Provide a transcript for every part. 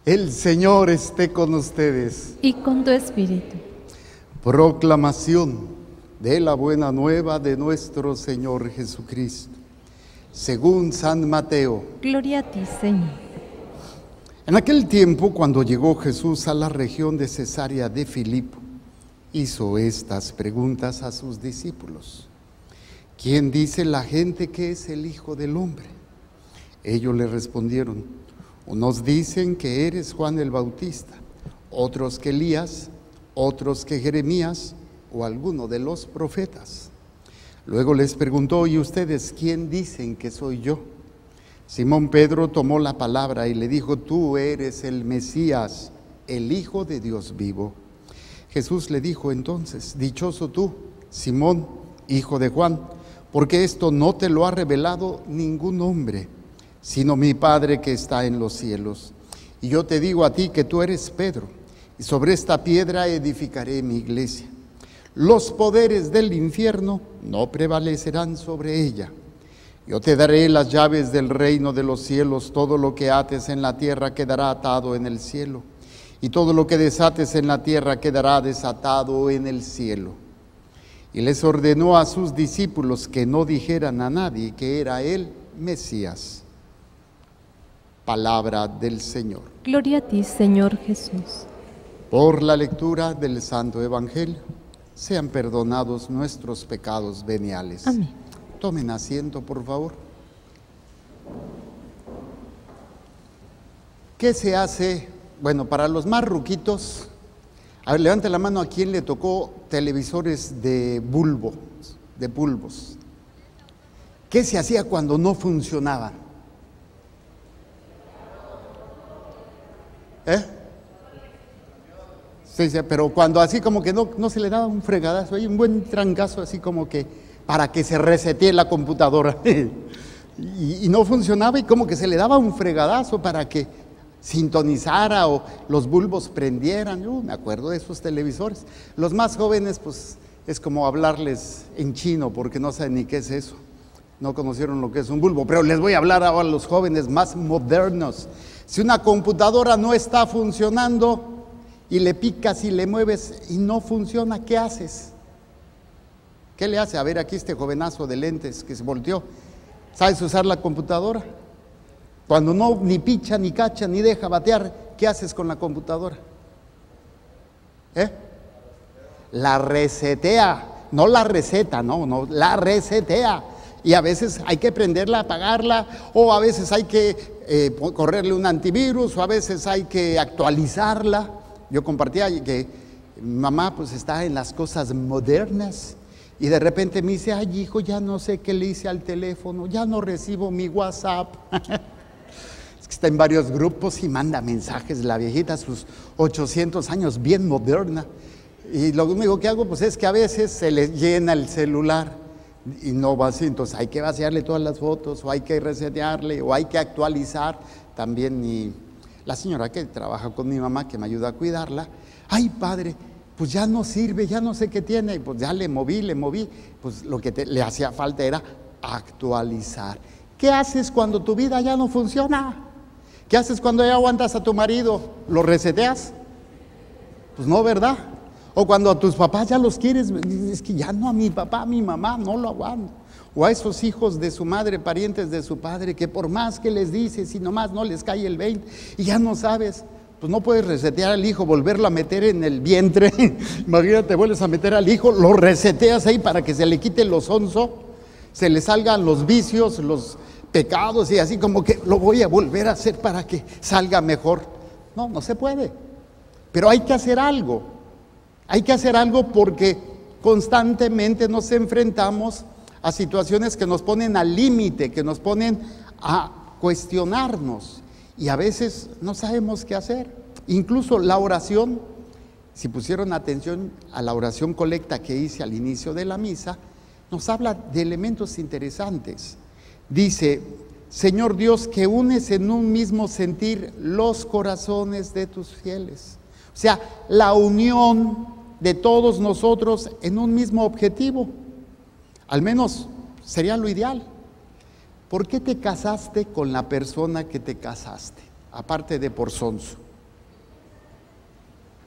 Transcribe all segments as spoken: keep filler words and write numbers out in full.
El Señor esté con ustedes. Y con tu espíritu. Proclamación de la buena nueva de nuestro Señor Jesucristo, según San Mateo. Gloria a ti, Señor. En aquel tiempo, cuando llegó Jesús a la región de Cesarea de Filipo, hizo estas preguntas a sus discípulos: ¿quién dice la gente que es el Hijo del Hombre? Ellos le respondieron: unos dicen que eres Juan el Bautista, otros que Elías, otros que Jeremías o alguno de los profetas. Luego les preguntó: ¿y ustedes quién dicen que soy yo? Simón Pedro tomó la palabra y le dijo: tú eres el Mesías, el Hijo de Dios vivo. Jesús le dijo entonces: dichoso tú, Simón, hijo de Juan, porque esto no te lo ha revelado ningún hombre, sino mi Padre que está en los cielos. Y yo te digo a ti que tú eres Pedro, y sobre esta piedra edificaré mi iglesia. Los poderes del infierno no prevalecerán sobre ella. Yo te daré las llaves del reino de los cielos. Todo lo que ates en la tierra quedará atado en el cielo, y todo lo que desates en la tierra quedará desatado en el cielo. Y les ordenó a sus discípulos que no dijeran a nadie que era él Mesías. Palabra del Señor. Gloria a ti, Señor Jesús. Por la lectura del Santo Evangelio, sean perdonados nuestros pecados veniales. Amén. Tomen asiento, por favor. ¿Qué se hace? Bueno, para los más ruquitos, a ver, levante la mano a quien le tocó televisores de bulbo, de bulbos. ¿Qué se hacía cuando no funcionaban? ¿Eh? Sí, sí, pero cuando así como que no, no se le daba un fregadazo, hay un buen trancazo así como que para que se resetee la computadora. y, y no funcionaba, y como que se le daba un fregadazo para que sintonizara o los bulbos prendieran. Yo me acuerdo de esos televisores. Los más jóvenes, pues es como hablarles en chino porque no saben ni qué es eso. No conocieron lo que es un bulbo, pero les voy a hablar ahora a los jóvenes más modernos. Si una computadora no está funcionando y le picas y le mueves y no funciona, ¿qué haces? ¿Qué le hace? A ver, aquí este jovenazo de lentes que se volteó. ¿Sabes usar la computadora? Cuando no ni picha, ni cacha, ni deja batear, ¿qué haces con la computadora? ¿Eh? La resetea, no la receta, no, no, la resetea. Y a veces hay que prenderla, apagarla, o a veces hay que eh, correrle un antivirus, o a veces hay que actualizarla. Yo compartía que mi mamá pues está en las cosas modernas, y de repente me dice: ay, hijo, ya no sé qué le hice al teléfono, ya no recibo mi WhatsApp. Es que está en varios grupos y manda mensajes, la viejita a sus ochocientos años, bien moderna. Y lo único que hago pues es que a veces se le llena el celular y no va así, entonces hay que vaciarle todas las fotos, o hay que resetearle, o hay que actualizar. También mi, la señora que trabaja con mi mamá, que me ayuda a cuidarla: ay, padre, pues ya no sirve, ya no sé qué tiene. Y pues ya le moví, le moví, pues lo que te, le hacía falta era actualizar. ¿Qué haces cuando tu vida ya no funciona? ¿Qué haces cuando ya aguantas a tu marido? ¿Lo reseteas? Pues no, ¿verdad? O cuando a tus papás ya los quieres, es que ya no, a mi papá, a mi mamá, no lo aguanto. O a esos hijos de su madre, parientes de su padre, que por más que les dices y nomás no les cae el veinte y ya no sabes, pues no puedes resetear al hijo, volverlo a meter en el vientre. Imagínate, vuelves a meter al hijo, lo reseteas ahí para que se le quite lo sonso, se le salgan los vicios, los pecados, y así como que lo voy a volver a hacer para que salga mejor. No, no se puede. Pero hay que hacer algo. Hay que hacer algo porque constantemente nos enfrentamos a situaciones que nos ponen al límite, que nos ponen a cuestionarnos, y a veces no sabemos qué hacer. Incluso la oración, si pusieron atención a la oración colecta que hice al inicio de la misa, nos habla de elementos interesantes. Dice: Señor Dios, que unes en un mismo sentir los corazones de tus fieles. O sea, la unión de todos nosotros en un mismo objetivo. Al menos sería lo ideal. ¿Por qué te casaste con la persona que te casaste? Aparte de por sonso.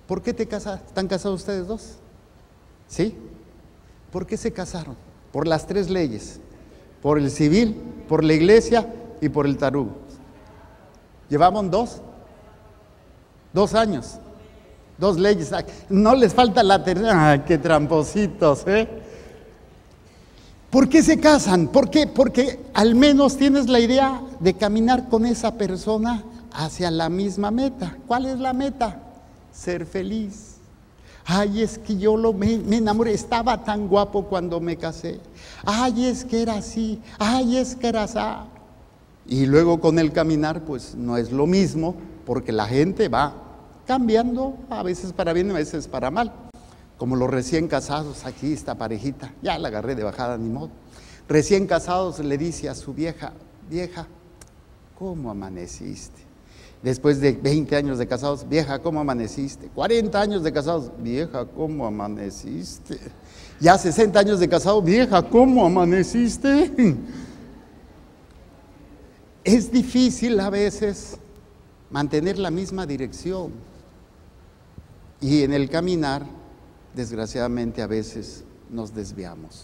¿Por qué te casaste? ¿Están casados ustedes dos? ¿Sí? ¿Por qué se casaron? Por las tres leyes, por el civil, por la iglesia y por el tarugo. ¿Llevaban dos? Dos años, dos leyes. No les falta la tercera. ¡Ay, qué trampositos, eh! ¿Por qué se casan? ¿Por qué? Porque al menos tienes la idea de caminar con esa persona hacia la misma meta. ¿Cuál es la meta? Ser feliz. Ay, es que yo lo, me, me enamoré, estaba tan guapo cuando me casé. Ay, es que era así. Ay, es que era así. Y luego con el caminar, pues no es lo mismo, porque la gente va cambiando, a veces para bien, a veces para mal. Como los recién casados, aquí esta parejita, ya la agarré de bajada, ni modo. Recién casados le dice a su vieja, vieja, ¿cómo amaneciste? Después de veinte años de casados, vieja, ¿cómo amaneciste? cuarenta años de casados, vieja, ¿cómo amaneciste? Ya sesenta años de casado, vieja, ¿cómo amaneciste? Es difícil a veces mantener la misma dirección y en el caminar, desgraciadamente, a veces nos desviamos.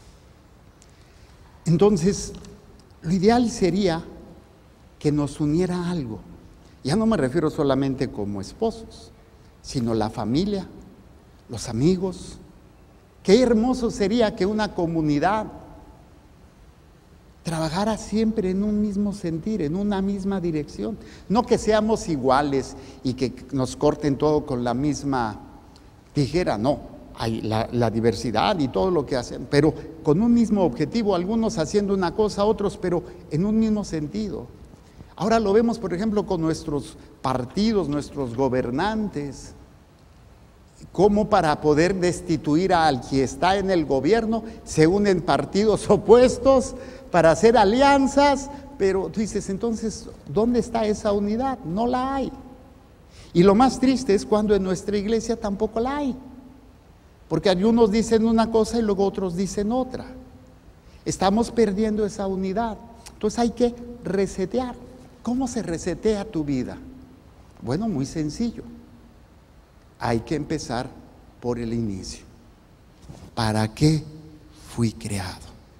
Entonces, lo ideal sería que nos uniera algo. Ya no me refiero solamente como esposos, sino la familia, los amigos. Qué hermoso sería que una comunidad trabajara siempre en un mismo sentir, en una misma dirección. No que seamos iguales y que nos corten todo con la misma tijera, no. Hay la, la diversidad y todo lo que hacen, pero con un mismo objetivo, algunos haciendo una cosa, otros, pero en un mismo sentido. Ahora lo vemos, por ejemplo, con nuestros partidos, nuestros gobernantes, cómo para poder destituir al que está en el gobierno se unen partidos opuestos para hacer alianzas, pero tú dices, entonces, ¿dónde está esa unidad? No la hay. Y lo más triste es cuando en nuestra iglesia tampoco la hay, porque algunos dicen una cosa y luego otros dicen otra. Estamos perdiendo esa unidad, entonces hay que resetear. ¿Cómo se resetea tu vida? Bueno, muy sencillo. Hay que empezar por el inicio. ¿Para qué fui creado?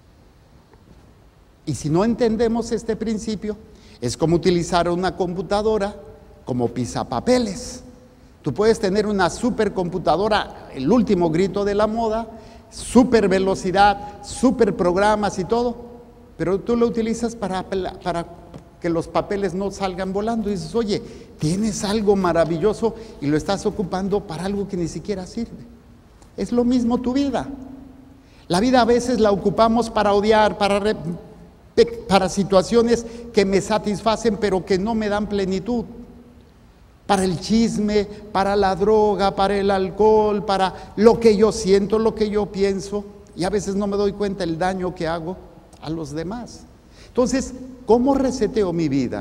Y si no entendemos este principio, es como utilizar una computadora como pisapapeles. Tú puedes tener una supercomputadora, el último grito de la moda, super velocidad, super programas y todo, pero tú lo utilizas para, para que los papeles no salgan volando. Y dices, oye, tienes algo maravilloso y lo estás ocupando para algo que ni siquiera sirve. Es lo mismo tu vida. La vida a veces la ocupamos para odiar, para, re, para situaciones que me satisfacen pero que no me dan plenitud. Para el chisme, para la droga, para el alcohol, para lo que yo siento, lo que yo pienso, y a veces no me doy cuenta el daño que hago a los demás. Entonces, ¿cómo reseteo mi vida?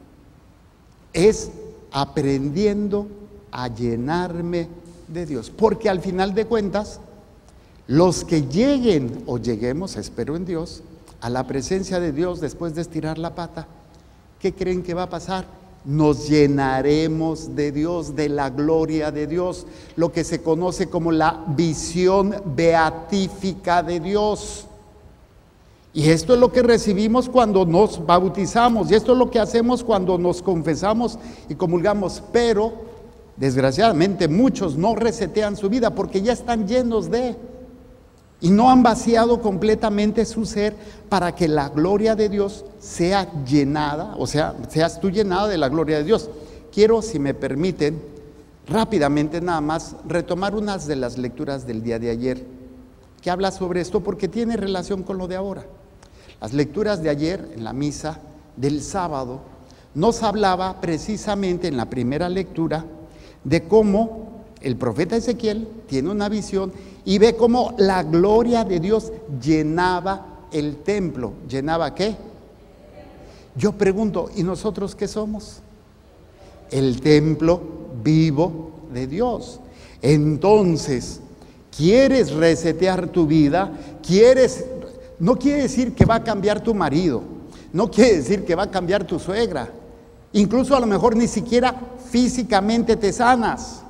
Es aprendiendo a llenarme de Dios, porque al final de cuentas, los que lleguen o lleguemos, espero en Dios, a la presencia de Dios después de estirar la pata, ¿qué creen que va a pasar? Nos llenaremos de Dios, de la gloria de Dios, lo que se conoce como la visión beatífica de Dios. Y esto es lo que recibimos cuando nos bautizamos, y esto es lo que hacemos cuando nos confesamos y comulgamos, pero desgraciadamente muchos no resetean su vida porque ya están llenos de, y no han vaciado completamente su ser para que la gloria de Dios sea llenada, o sea, seas tú llenada de la gloria de Dios. Quiero, si me permiten, rápidamente nada más retomar unas de las lecturas del día de ayer que habla sobre esto porque tiene relación con lo de ahora. Las lecturas de ayer en la misa del sábado nos hablaba precisamente en la primera lectura de cómo el profeta Ezequiel tiene una visión y ve cómo la gloria de Dios llenaba el templo. ¿Llenaba qué? Yo pregunto, ¿y nosotros qué somos? El templo vivo de Dios. Entonces, ¿quieres resetear tu vida? ¿Quieres? No quiere decir que va a cambiar tu marido, no quiere decir que va a cambiar tu suegra, incluso a lo mejor ni siquiera físicamente te sanas,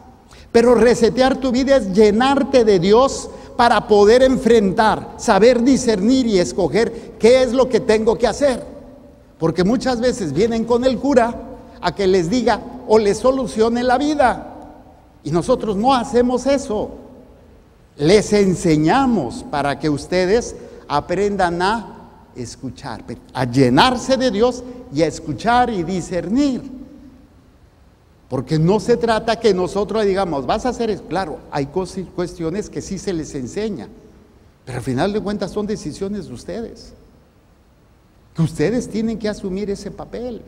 Pero resetear tu vida es llenarte de Dios para poder enfrentar, saber discernir y escoger qué es lo que tengo que hacer. Porque muchas veces vienen con el cura a que les diga o les solucione la vida. Y nosotros no hacemos eso. Les enseñamos para que ustedes aprendan a escuchar, a llenarse de Dios y a escuchar y discernir. Porque no se trata que nosotros digamos, vas a hacer eso. Claro, hay cuestiones que sí se les enseña, pero al final de cuentas son decisiones de ustedes. Que ustedes tienen que asumir ese papel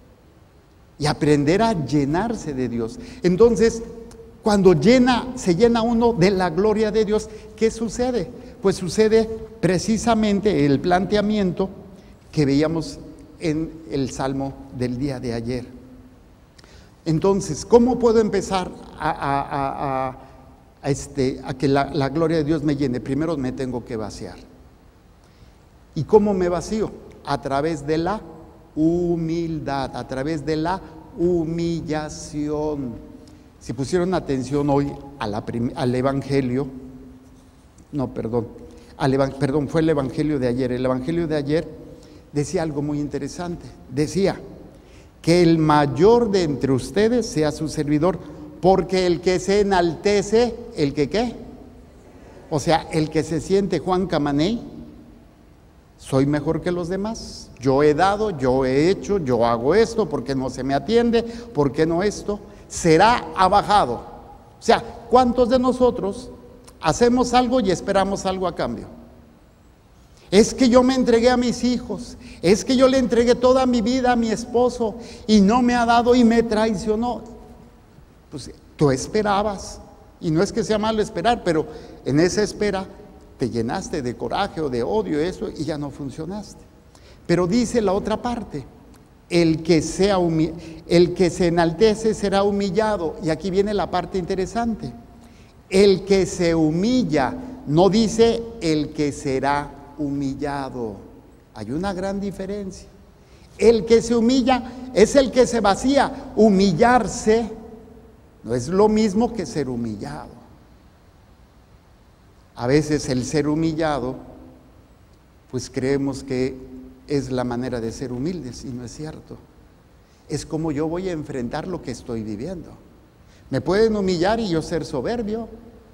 y aprender a llenarse de Dios. Entonces, cuando llena, se llena uno de la gloria de Dios, ¿qué sucede? Pues sucede precisamente el planteamiento que veíamos en el Salmo del día de ayer. Entonces, ¿cómo puedo empezar a, a, a, a, a, este, a que la, la gloria de Dios me llene? Primero me tengo que vaciar. ¿Y cómo me vacío? A través de la humildad, a través de la humillación. Si pusieron atención hoy a la prim- al Evangelio, no, perdón, al evan- perdón, fue el Evangelio de ayer. El Evangelio de ayer decía algo muy interesante. Decía que el mayor de entre ustedes sea su servidor, porque el que se enaltece, ¿el que qué? O sea, el que se siente Juan Camaney, soy mejor que los demás, yo he dado, yo he hecho, yo hago esto, porque no se me atiende, porque no esto, será abajado. O sea, ¿cuántos de nosotros hacemos algo y esperamos algo a cambio? Es que yo me entregué a mis hijos, es que yo le entregué toda mi vida a mi esposo y no me ha dado y me traicionó. Pues tú esperabas, y no es que sea malo esperar, pero en esa espera te llenaste de coraje o de odio, eso, y ya no funcionaste. Pero dice la otra parte, el que, sea humi- el que se enaltece será humillado. Y aquí viene la parte interesante. El que se humilla, no dice el que será humillado. Hay una gran diferencia. El que se humilla es el que se vacía. Humillarse no es lo mismo que ser humillado. A veces el ser humillado, pues creemos que es la manera de ser humildes, y no es cierto. Es como yo voy a enfrentar lo que estoy viviendo. Me pueden humillar y yo ser soberbio.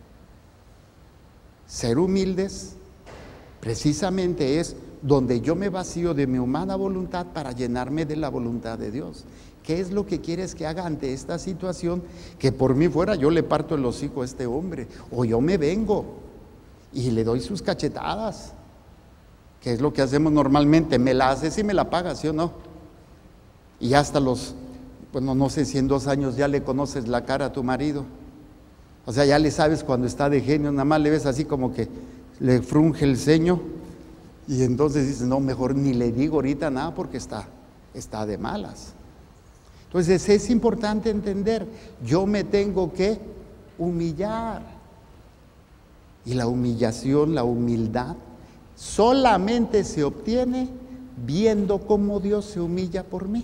Ser humildes precisamente es donde yo me vacío de mi humana voluntad para llenarme de la voluntad de Dios. ¿Qué es lo que quieres que haga ante esta situación? Que por mí fuera yo le parto el hocico a este hombre, o yo me vengo y le doy sus cachetadas, que es lo que hacemos normalmente. Me la haces y me la pagas, ¿sí o no? Y hasta los, bueno, no sé si en dos años ya le conoces la cara a tu marido. O sea, ya le sabes cuando está de genio, nada más le ves así como que le frunge el ceño, y entonces dices, no, mejor ni le digo ahorita nada porque está, está de malas. Entonces es importante entender, yo me tengo que humillar. Y la humillación, la humildad, solamente se obtiene viendo cómo Dios se humilla por mí.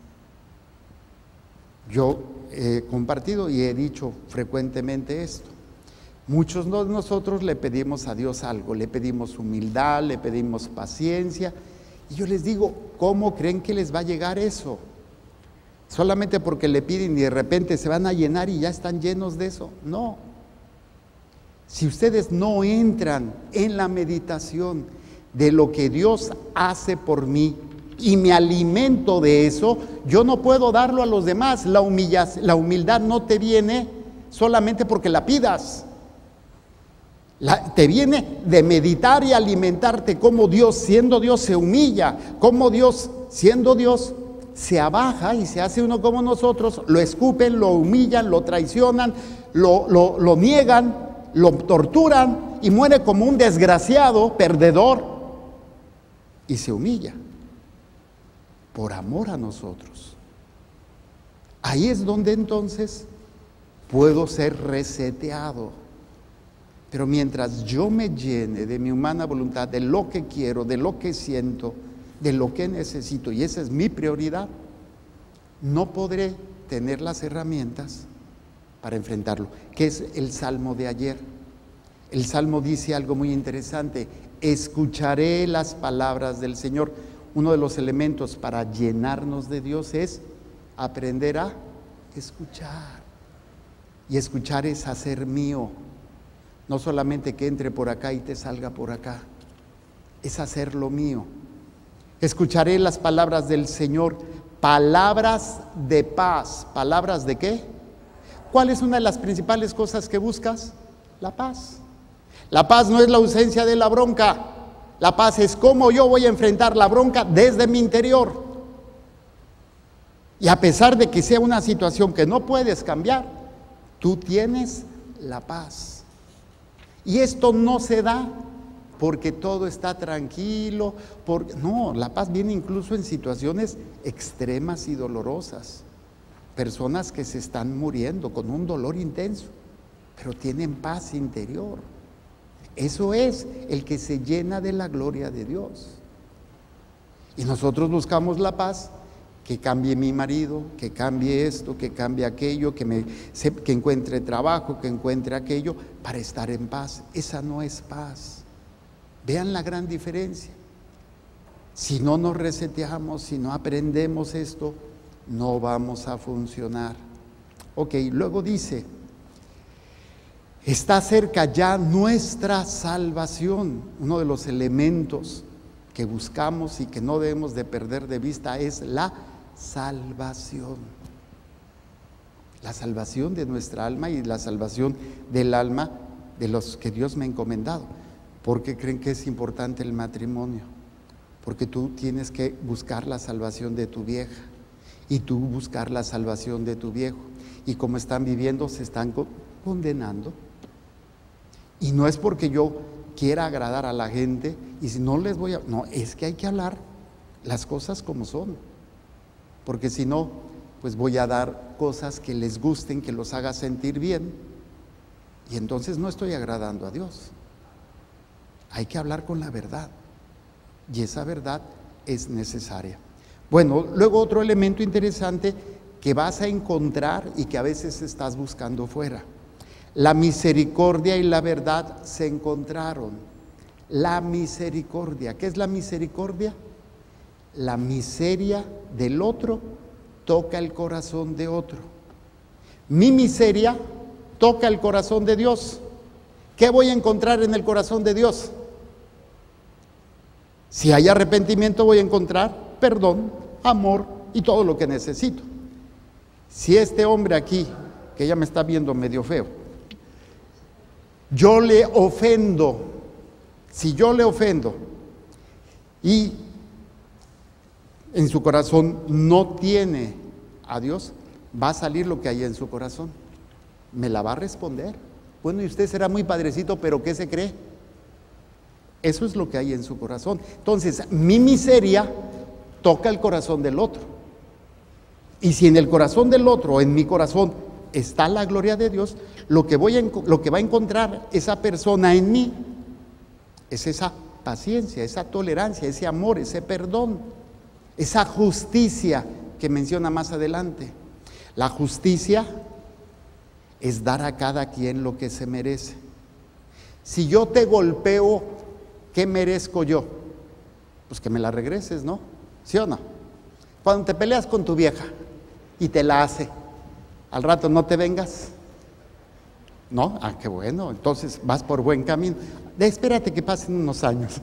Yo he compartido y he dicho frecuentemente esto. Muchos de nosotros le pedimos a Dios algo, le pedimos humildad, le pedimos paciencia, y yo les digo, ¿cómo creen que les va a llegar eso? Solamente porque le piden y de repente se van a llenar y ya están llenos de eso. No. Si ustedes no entran en la meditación de lo que Dios hace por mí y me alimento de eso, yo no puedo darlo a los demás. La humilla- la humildad no te viene solamente porque la pidas. La, te viene de meditar y alimentarte cómo Dios, siendo Dios, se humilla, cómo Dios, siendo Dios, se abaja y se hace uno como nosotros, lo escupen, lo humillan, lo traicionan, lo, lo, lo niegan, lo torturan y muere como un desgraciado, perdedor, y se humilla por amor a nosotros. Ahí es donde entonces puedo ser reseteado. Pero mientras yo me llene de mi humana voluntad, de lo que quiero, de lo que siento, de lo que necesito, y esa es mi prioridad, no podré tener las herramientas para enfrentarlo, que es el Salmo de ayer. El Salmo dice algo muy interesante: escucharé las palabras del Señor. Uno de los elementos para llenarnos de Dios es aprender a escuchar. Y escuchar es hacer mío. No solamente que entre por acá y te salga por acá, es hacerlo mío. Escucharé las palabras del Señor, palabras de paz. ¿Palabras de qué? ¿Cuál es una de las principales cosas que buscas? La paz. La paz no es la ausencia de la bronca. La paz es cómo yo voy a enfrentar la bronca desde mi interior. Y a pesar de que sea una situación que no puedes cambiar, tú tienes la paz. Y esto no se da porque todo está tranquilo. Porque, no, la paz viene incluso en situaciones extremas y dolorosas. Personas que se están muriendo con un dolor intenso, pero tienen paz interior. Eso es el que se llena de la gloria de Dios. Y nosotros buscamos la paz, que cambie mi marido, que cambie esto, que cambie aquello, que, me, que encuentre trabajo, que encuentre aquello, para estar en paz. Esa no es paz. Vean la gran diferencia. Si no nos reseteamos, si no aprendemos esto, no vamos a funcionar. Ok, luego dice: está cerca ya nuestra salvación. Uno de los elementos que buscamos y que no debemos de perder de vista es la salvación. La salvación de nuestra alma y la salvación del alma de los que Dios me ha encomendado. ¿Por qué creen que es importante el matrimonio? Porque tú tienes que buscar la salvación de tu vieja y tú buscar la salvación de tu viejo. Y como están viviendo, se están condenando. Y no es porque yo quiera agradar a la gente y si no les voy a... No, es que hay que hablar las cosas como son. Porque si no, pues voy a dar cosas que les gusten, que los haga sentir bien. Y entonces no estoy agradando a Dios. Hay que hablar con la verdad. Y esa verdad es necesaria. Bueno, luego otro elemento interesante que vas a encontrar y que a veces estás buscando fuera. La misericordia y la verdad se encontraron. La misericordia. ¿Qué es la misericordia? La miseria del otro toca el corazón de otro. Mi miseria toca el corazón de Dios. ¿Qué voy a encontrar en el corazón de Dios? Si hay arrepentimiento, voy a encontrar perdón, amor y todo lo que necesito. Si este hombre aquí, que ya me está viendo medio feo, yo le ofendo, si yo le ofendo y en su corazón no tiene a Dios, va a salir lo que hay en su corazón. Me la va a responder. Bueno, y usted será muy padrecito, pero ¿qué se cree? Eso es lo que hay en su corazón. Entonces, mi miseria toca el corazón del otro. Y si en el corazón del otro, en mi corazón, está la gloria de Dios, lo que, voy a, lo que va a encontrar esa persona en mí es esa paciencia, esa tolerancia, ese amor, ese perdón, esa justicia que menciona más adelante. La justicia es dar a cada quien lo que se merece. Si yo te golpeo, ¿qué merezco yo? Pues que me la regreses, ¿no? ¿Sí o no? Cuando te peleas con tu vieja y te la hace, al rato no te vengas, ¿no? Ah, qué bueno, entonces vas por buen camino. De, espérate que pasen unos años.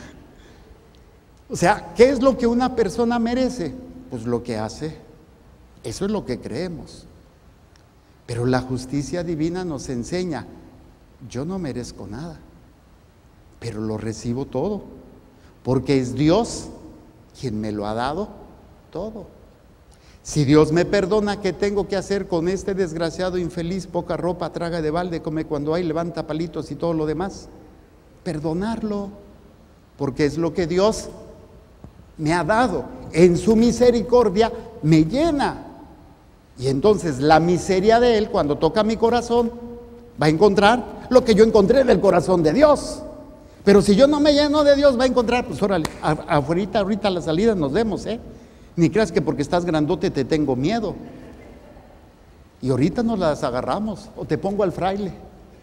O sea, ¿qué es lo que una persona merece? Pues lo que hace. Eso es lo que creemos. Pero la justicia divina nos enseña, yo no merezco nada, pero lo recibo todo, porque es Dios quien me lo ha dado todo. Si Dios me perdona, ¿qué tengo que hacer con este desgraciado infeliz? Poca ropa, traga de balde, come cuando hay, levanta palitos y todo lo demás. Perdonarlo, porque es lo que Dios me ha dado. En su misericordia me llena. Y entonces la miseria de Él, cuando toca mi corazón, va a encontrar lo que yo encontré en el corazón de Dios. Pero si yo no me lleno de Dios, va a encontrar, pues órale, afuera, ahorita a la salida nos vemos, ¿eh? Ni creas que porque estás grandote te tengo miedo. Y ahorita nos las agarramos, o te pongo al fraile.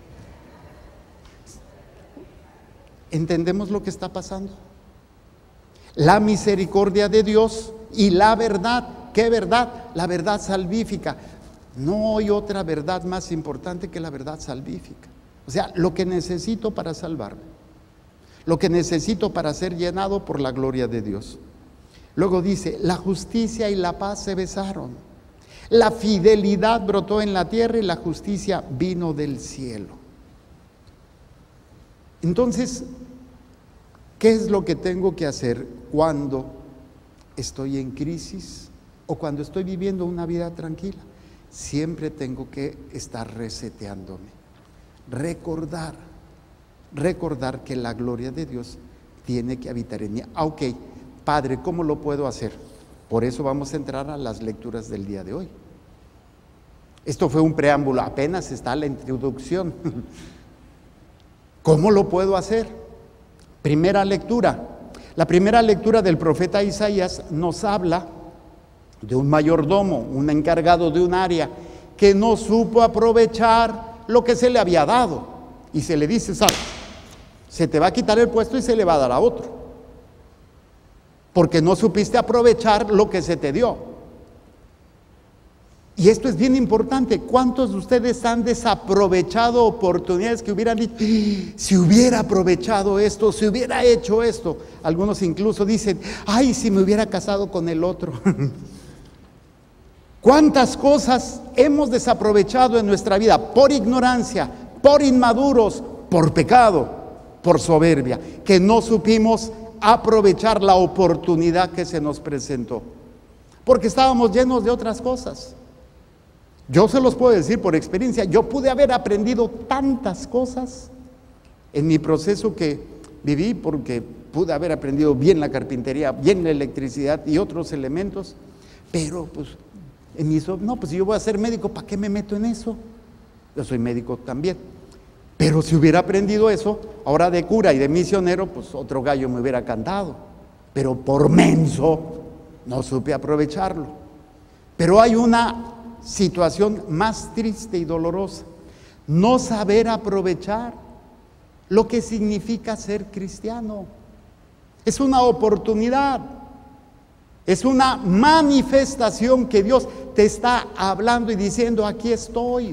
¿Entendemos lo que está pasando? La misericordia de Dios y la verdad. ¿Qué verdad? La verdad salvífica. No hay otra verdad más importante que la verdad salvífica. O sea, lo que necesito para salvarme, lo que necesito para ser llenado por la gloria de Dios. Luego dice, la justicia y la paz se besaron. La fidelidad brotó en la tierra y la justicia vino del cielo. Entonces, ¿qué es lo que tengo que hacer cuando estoy en crisis o cuando estoy viviendo una vida tranquila? Siempre tengo que estar reseteándome, recordar, recordar que la gloria de Dios tiene que habitar en mí. Ah, ok, Padre, ¿cómo lo puedo hacer? Por eso vamos a entrar a las lecturas del día de hoy. Esto fue un preámbulo, apenas está la introducción. ¿Cómo lo puedo hacer? Primera lectura. La primera lectura del profeta Isaías nos habla de un mayordomo, un encargado de un área, que no supo aprovechar lo que se le había dado. Y se le dice, ¿sabes? Se te va a quitar el puesto y se le va a dar a otro. Porque no supiste aprovechar lo que se te dio. Y esto es bien importante. ¿Cuántos de ustedes han desaprovechado oportunidades que hubieran dicho, si hubiera aprovechado esto, si hubiera hecho esto? Algunos incluso dicen, ay, si me hubiera casado con el otro. ¿Cuántas cosas hemos desaprovechado en nuestra vida por ignorancia, por inmaduros, por pecado, por soberbia, que no supimos aprovechar la oportunidad que se nos presentó? Porque estábamos llenos de otras cosas. Yo se los puedo decir por experiencia, yo pude haber aprendido tantas cosas en mi proceso que viví, porque pude haber aprendido bien la carpintería, bien la electricidad y otros elementos, pero pues en mi, no, pues si yo voy a ser médico, ¿para qué me meto en eso? Yo soy médico también, pero si hubiera aprendido eso, ahora de cura y de misionero, pues otro gallo me hubiera cantado, pero por menso no supe aprovecharlo. Pero hay una situación más triste y dolorosa: no saber aprovechar lo que significa ser cristiano. Es una oportunidad, es una manifestación que Dios te está hablando y diciendo, aquí estoy.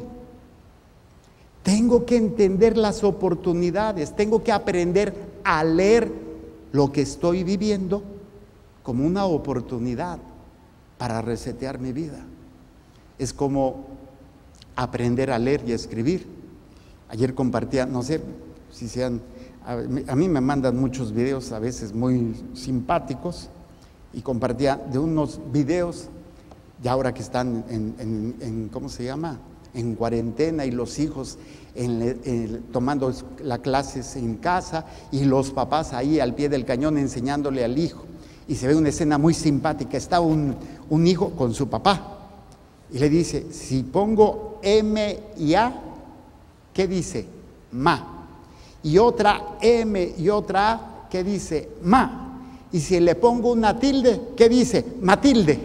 Tengo que entender las oportunidades, tengo que aprender a leer lo que estoy viviendo como una oportunidad para resetear mi vida. Es como aprender a leer y a escribir. Ayer compartía, no sé si sean, a mí me mandan muchos videos a veces muy simpáticos, y compartía de unos videos, ya ahora que están en, en, en ¿cómo se llama?, en cuarentena, y los hijos en, en, tomando las clases en casa, y los papás ahí al pie del cañón enseñándole al hijo, y se ve una escena muy simpática. Está un, un hijo con su papá, y le dice, si pongo M y A, ¿qué dice? Ma. Y otra M y otra A, ¿qué dice? Ma. Y si le pongo una tilde, ¿qué dice? Matilde.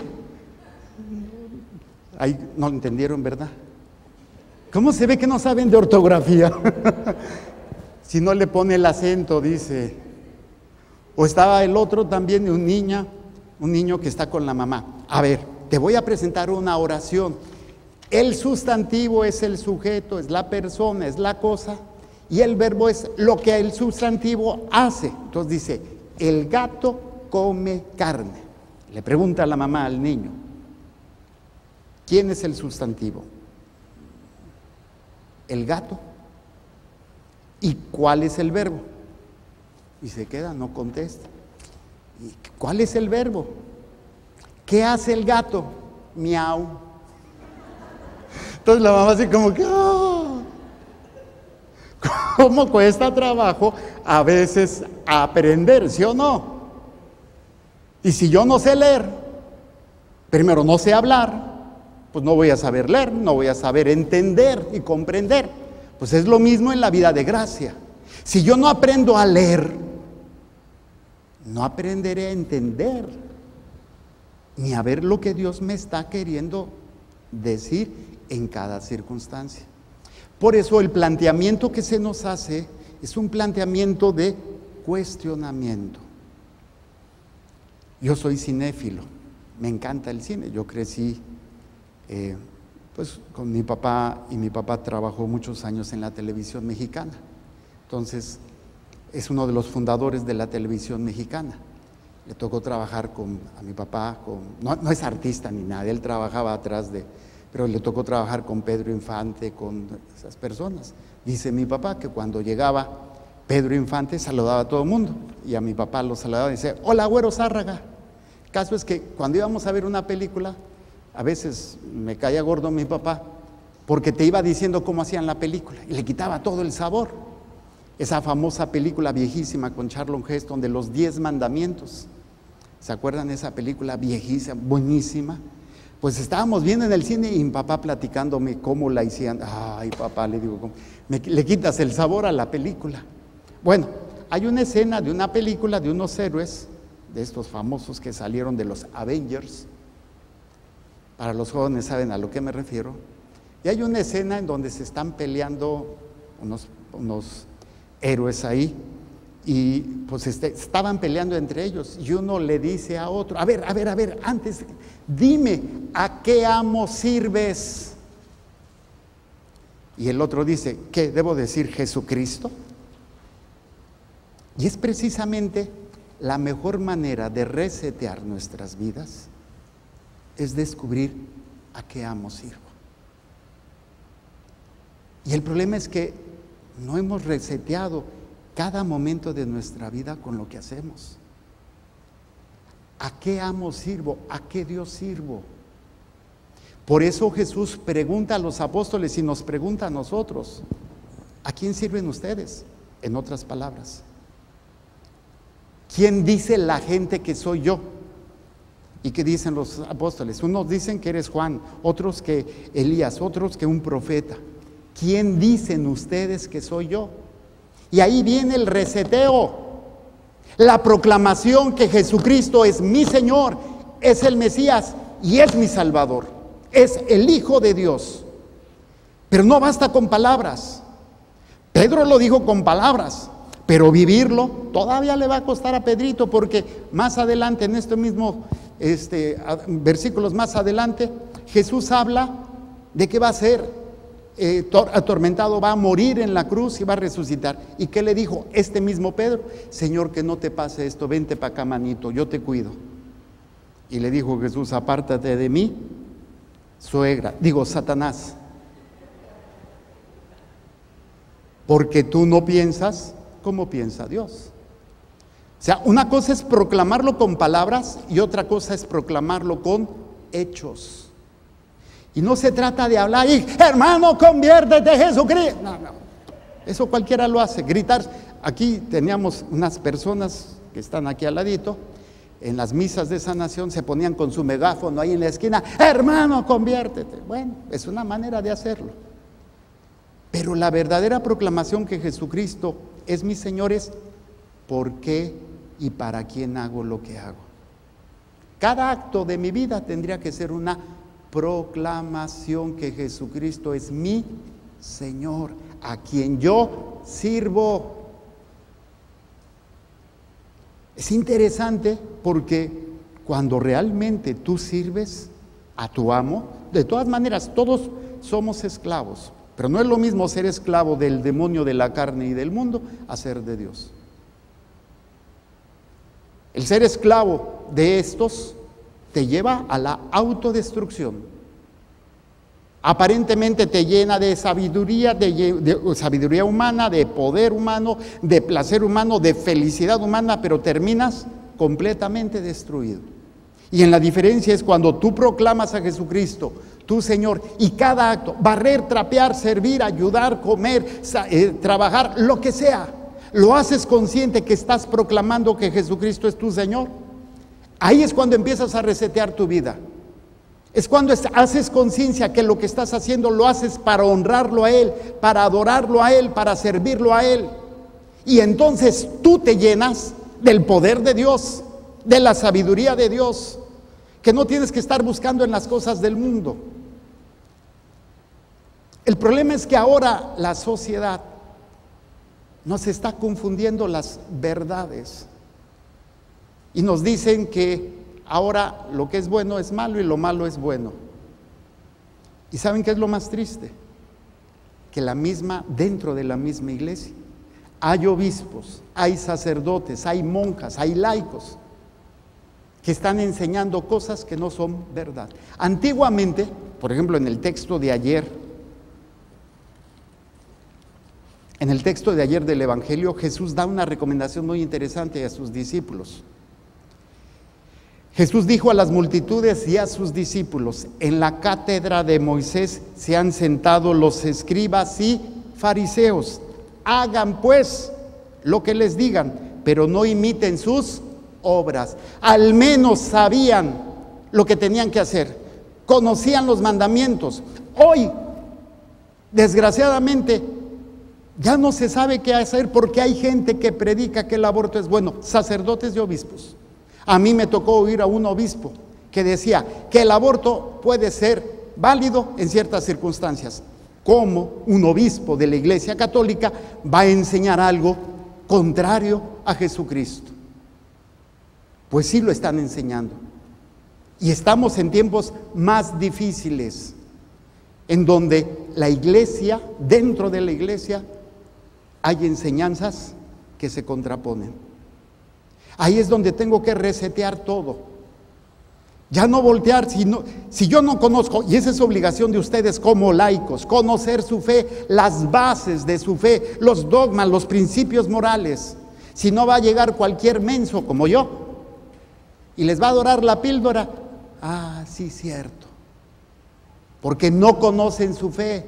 Ahí no entendieron, ¿verdad? ¿Cómo se ve que no saben de ortografía? Si no le pone el acento, dice. O estaba el otro también, un niño, un niño que está con la mamá. A ver, te voy a presentar una oración. El sustantivo es el sujeto, es la persona, es la cosa, y el verbo es lo que el sustantivo hace. Entonces dice, el gato come carne. Le pregunta a la mamá al niño, ¿quién es el sustantivo? El gato. ¿Y cuál es el verbo? Y se queda, no contesta. ¿Y cuál es el verbo? ¿Qué hace el gato? Miau. Entonces la mamá así como que, ¡oh! ¿Cómo cuesta trabajo a veces aprender, sí o no? Y si yo no sé leer, primero no sé hablar, pues no voy a saber leer, no voy a saber entender y comprender. Pues es lo mismo en la vida de gracia. Si yo no aprendo a leer, no aprenderé a entender, ni a ver lo que Dios me está queriendo decir en cada circunstancia. Por eso el planteamiento que se nos hace es un planteamiento de cuestionamiento. Yo soy cinéfilo, me encanta el cine. Yo crecí eh, pues con mi papá, y mi papá trabajó muchos años en la televisión mexicana. Entonces es uno de los fundadores de la televisión mexicana. Le tocó trabajar con a mi papá, con, no, no es artista ni nada, él trabajaba atrás de, pero le tocó trabajar con Pedro Infante, con esas personas. Dice mi papá que cuando llegaba Pedro Infante saludaba a todo el mundo, y a mi papá lo saludaba y decía: hola, güero Zárraga. El caso es que cuando íbamos a ver una película, a veces me caía gordo mi papá, porque te iba diciendo cómo hacían la película, y le quitaba todo el sabor. Esa famosa película viejísima con Charlton Heston de los diez mandamientos, ¿se acuerdan de esa película viejísima, buenísima? Pues estábamos viendo en el cine y mi papá platicándome cómo la hacían. Ay, papá, le digo, ¿cómo? Me, le quitas el sabor a la película. Bueno, hay una escena de una película de unos héroes, de estos famosos que salieron de los Avengers. Para los jóvenes saben a lo que me refiero. Y hay una escena en donde se están peleando unos, unos héroes ahí, y pues este, estaban peleando entre ellos, y uno le dice a otro: a ver, a ver, a ver, antes, dime, ¿a qué amo sirves? Y el otro dice: ¿qué debo decir? ¿Jesucristo? Y es precisamente la mejor manera de resetear nuestras vidas, es descubrir a qué amo sirvo. Y el problema es que no hemos reseteado cada momento de nuestra vida con lo que hacemos. ¿A qué amo sirvo? ¿A qué Dios sirvo? Por eso Jesús pregunta a los apóstoles y nos pregunta a nosotros: ¿a quién sirven ustedes? En otras palabras, ¿quién dice la gente que soy yo? ¿Y qué dicen los apóstoles? Unos dicen que eres Juan, otros que Elías, otros que un profeta. ¿Quién dicen ustedes que soy yo? Y ahí viene el reseteo, la proclamación que Jesucristo es mi Señor, es el Mesías y es mi Salvador, es el Hijo de Dios. Pero no basta con palabras. Pedro lo dijo con palabras, pero vivirlo todavía le va a costar a Pedrito, porque más adelante, en este mismo este, versículos más adelante, Jesús habla de que va a ser Eh, atormentado, va a morir en la cruz y va a resucitar. ¿Y qué le dijo este mismo Pedro? Señor, que no te pase esto, vente para acá, manito, yo te cuido. Y le dijo Jesús: apártate de mí, suegra, digo Satanás, porque tú no piensas como piensa Dios. O sea, una cosa es proclamarlo con palabras y otra cosa es proclamarlo con hechos. Y no se trata de hablar y: hermano, conviértete, Jesucristo. No, no, eso cualquiera lo hace, gritar. Aquí teníamos unas personas que están aquí al ladito, en las misas de sanación se ponían con su megáfono ahí en la esquina: hermano, conviértete. Bueno, es una manera de hacerlo. Pero la verdadera proclamación que Jesucristo es mi Señor es: ¿por qué y para quién hago lo que hago? Cada acto de mi vida tendría que ser una proclamación que Jesucristo es mi Señor, a quien yo sirvo. Es interesante porque cuando realmente tú sirves a tu amo, de todas maneras todos somos esclavos, pero no es lo mismo ser esclavo del demonio, de la carne y del mundo, a ser de Dios. El ser esclavo de estos te lleva a la autodestrucción. Aparentemente te llena de sabiduría, de, de sabiduría humana, de poder humano, de placer humano, de felicidad humana, pero terminas completamente destruido. Y en la diferencia es cuando tú proclamas a Jesucristo, tu Señor, y cada acto, barrer, trapear, servir, ayudar, comer, eh, trabajar, lo que sea, lo haces consciente que estás proclamando que Jesucristo es tu Señor. Ahí es cuando empiezas a resetear tu vida. Es cuando haces conciencia que lo que estás haciendo lo haces para honrarlo a Él, para adorarlo a Él, para servirlo a Él. Y entonces tú te llenas del poder de Dios, de la sabiduría de Dios, que no tienes que estar buscando en las cosas del mundo. El problema es que ahora la sociedad nos está confundiendo las verdades y nos dicen que ahora lo que es bueno es malo y lo malo es bueno. ¿Y saben qué es lo más triste? Que la misma, dentro de la misma iglesia, hay obispos, hay sacerdotes, hay monjas, hay laicos que están enseñando cosas que no son verdad. Antiguamente, por ejemplo, en el texto de ayer, en el texto de ayer del Evangelio, Jesús da una recomendación muy interesante a sus discípulos. Jesús dijo a las multitudes y a sus discípulos: en la cátedra de Moisés se han sentado los escribas y fariseos. Hagan pues lo que les digan, pero no imiten sus obras. Al menos sabían lo que tenían que hacer, conocían los mandamientos. Hoy, desgraciadamente, ya no se sabe qué hacer porque hay gente que predica que el aborto es bueno, sacerdotes y obispos. A mí me tocó oír a un obispo que decía que el aborto puede ser válido en ciertas circunstancias. ¿Cómo un obispo de la Iglesia Católica va a enseñar algo contrario a Jesucristo? Pues sí lo están enseñando. Y estamos en tiempos más difíciles, en donde la Iglesia, dentro de la Iglesia, hay enseñanzas que se contraponen. Ahí es donde tengo que resetear todo. Ya no voltear, si, no, si yo no conozco, y esa es obligación de ustedes como laicos, conocer su fe, las bases de su fe, los dogmas, los principios morales. Si no, va a llegar cualquier menso como yo y les va a dorar la píldora. Ah, sí, cierto. Porque no conocen su fe.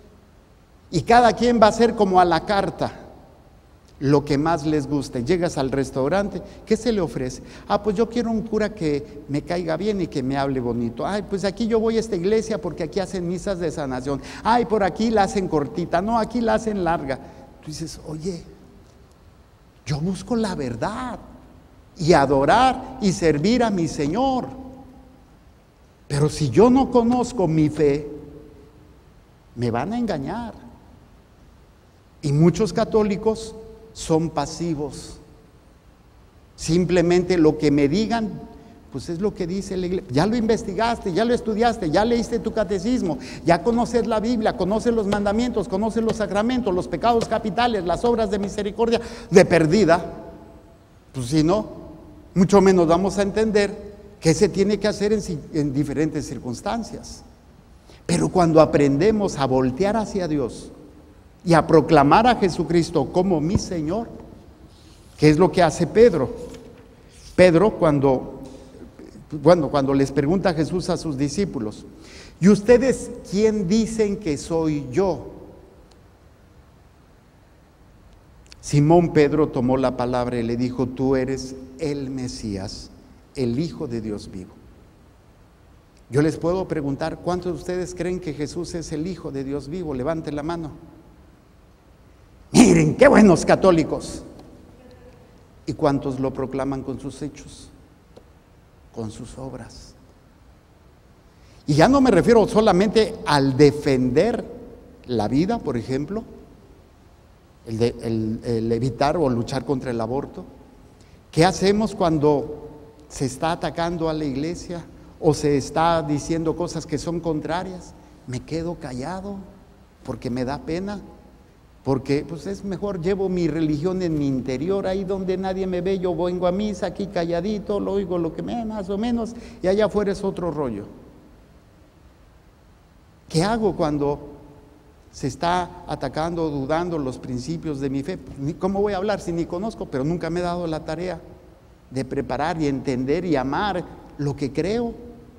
Y cada quien va a hacer como a la carta, lo que más les guste. Llegas al restaurante, ¿qué se le ofrece? Ah, pues yo quiero un cura que me caiga bien y que me hable bonito. Ay, pues aquí yo voy a esta iglesia porque aquí hacen misas de sanación. Ay, por aquí la hacen cortita, no, aquí la hacen larga. Tú dices, oye, yo busco la verdad y adorar y servir a mi Señor. Pero si yo no conozco mi fe, me van a engañar. Y muchos católicos son pasivos. Simplemente lo que me digan, pues es lo que dice la iglesia. Ya lo investigaste, ya lo estudiaste, ya leíste tu catecismo, ya conoces la Biblia, conoces los mandamientos, conoces los sacramentos, los pecados capitales, las obras de misericordia, de perdida. Pues si no, mucho menos vamos a entender qué se tiene que hacer en, en diferentes circunstancias. Pero cuando aprendemos a voltear hacia Dios y a proclamar a Jesucristo como mi Señor, ¿qué es lo que hace Pedro? Pedro cuando, bueno, cuando les pregunta a Jesús a sus discípulos: ¿y ustedes quién dicen que soy yo? Simón Pedro tomó la palabra y le dijo: tú eres el Mesías, el Hijo de Dios vivo. Yo les puedo preguntar, ¿cuántos de ustedes creen que Jesús es el Hijo de Dios vivo? Levanten la mano. Miren, qué buenos católicos. ¿Y cuántos lo proclaman con sus hechos? Con sus obras. Y ya no me refiero solamente al defender la vida, por ejemplo, el, de, el, el evitar o luchar contra el aborto. ¿Qué hacemos cuando se está atacando a la iglesia o se está diciendo cosas que son contrarias? Me quedo callado porque me da pena. Porque pues es mejor, llevo mi religión en mi interior, ahí donde nadie me ve, yo vengo a misa, aquí calladito, lo oigo lo que me más o menos, y allá afuera es otro rollo. ¿Qué hago cuando se está atacando o dudando los principios de mi fe? Pues, ¿cómo voy a hablar si ni conozco? Pero nunca me he dado la tarea de preparar y entender y amar lo que creo.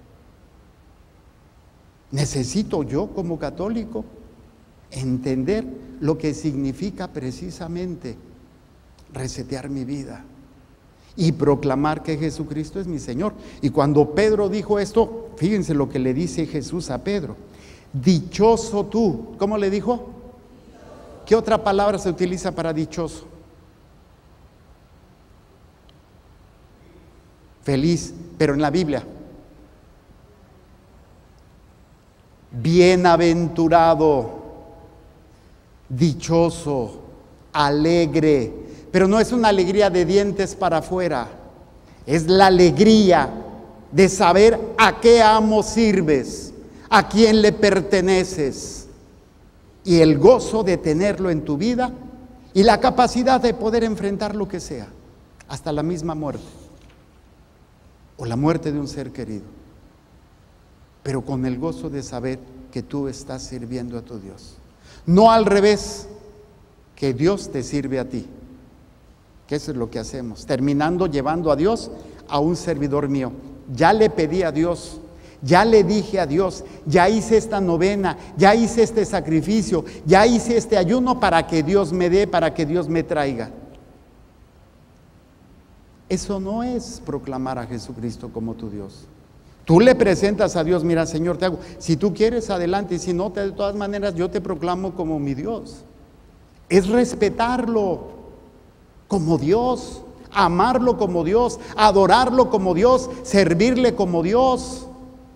Necesito yo como católico entender lo que significa precisamente resetear mi vida y proclamar que Jesucristo es mi Señor. Y cuando Pedro dijo esto, fíjense lo que le dice Jesús a Pedro: dichoso tú. ¿Cómo le dijo? ¿Qué otra palabra se utiliza para dichoso? Feliz, pero en la Biblia. Bienaventurado. dichoso, alegre, pero no es una alegría de dientes para afuera, es la alegría de saber a qué amo sirves, a quién le perteneces, y el gozo de tenerlo en tu vida y la capacidad de poder enfrentar lo que sea, hasta la misma muerte o la muerte de un ser querido, pero con el gozo de saber que tú estás sirviendo a tu Dios. No al revés, que Dios te sirve a ti, que eso es lo que hacemos, terminando llevando a Dios a un servidor mío. Ya le pedí a Dios, ya le dije a Dios, ya hice esta novena, ya hice este sacrificio, ya hice este ayuno para que Dios me dé, para que Dios me traiga. Eso no es proclamar a Jesucristo como tu Dios. Tú le presentas a Dios, mira, Señor, te hago, si tú quieres, adelante, y si no, de todas maneras, yo te proclamo como mi Dios. Es respetarlo como Dios, amarlo como Dios, adorarlo como Dios, servirle como Dios.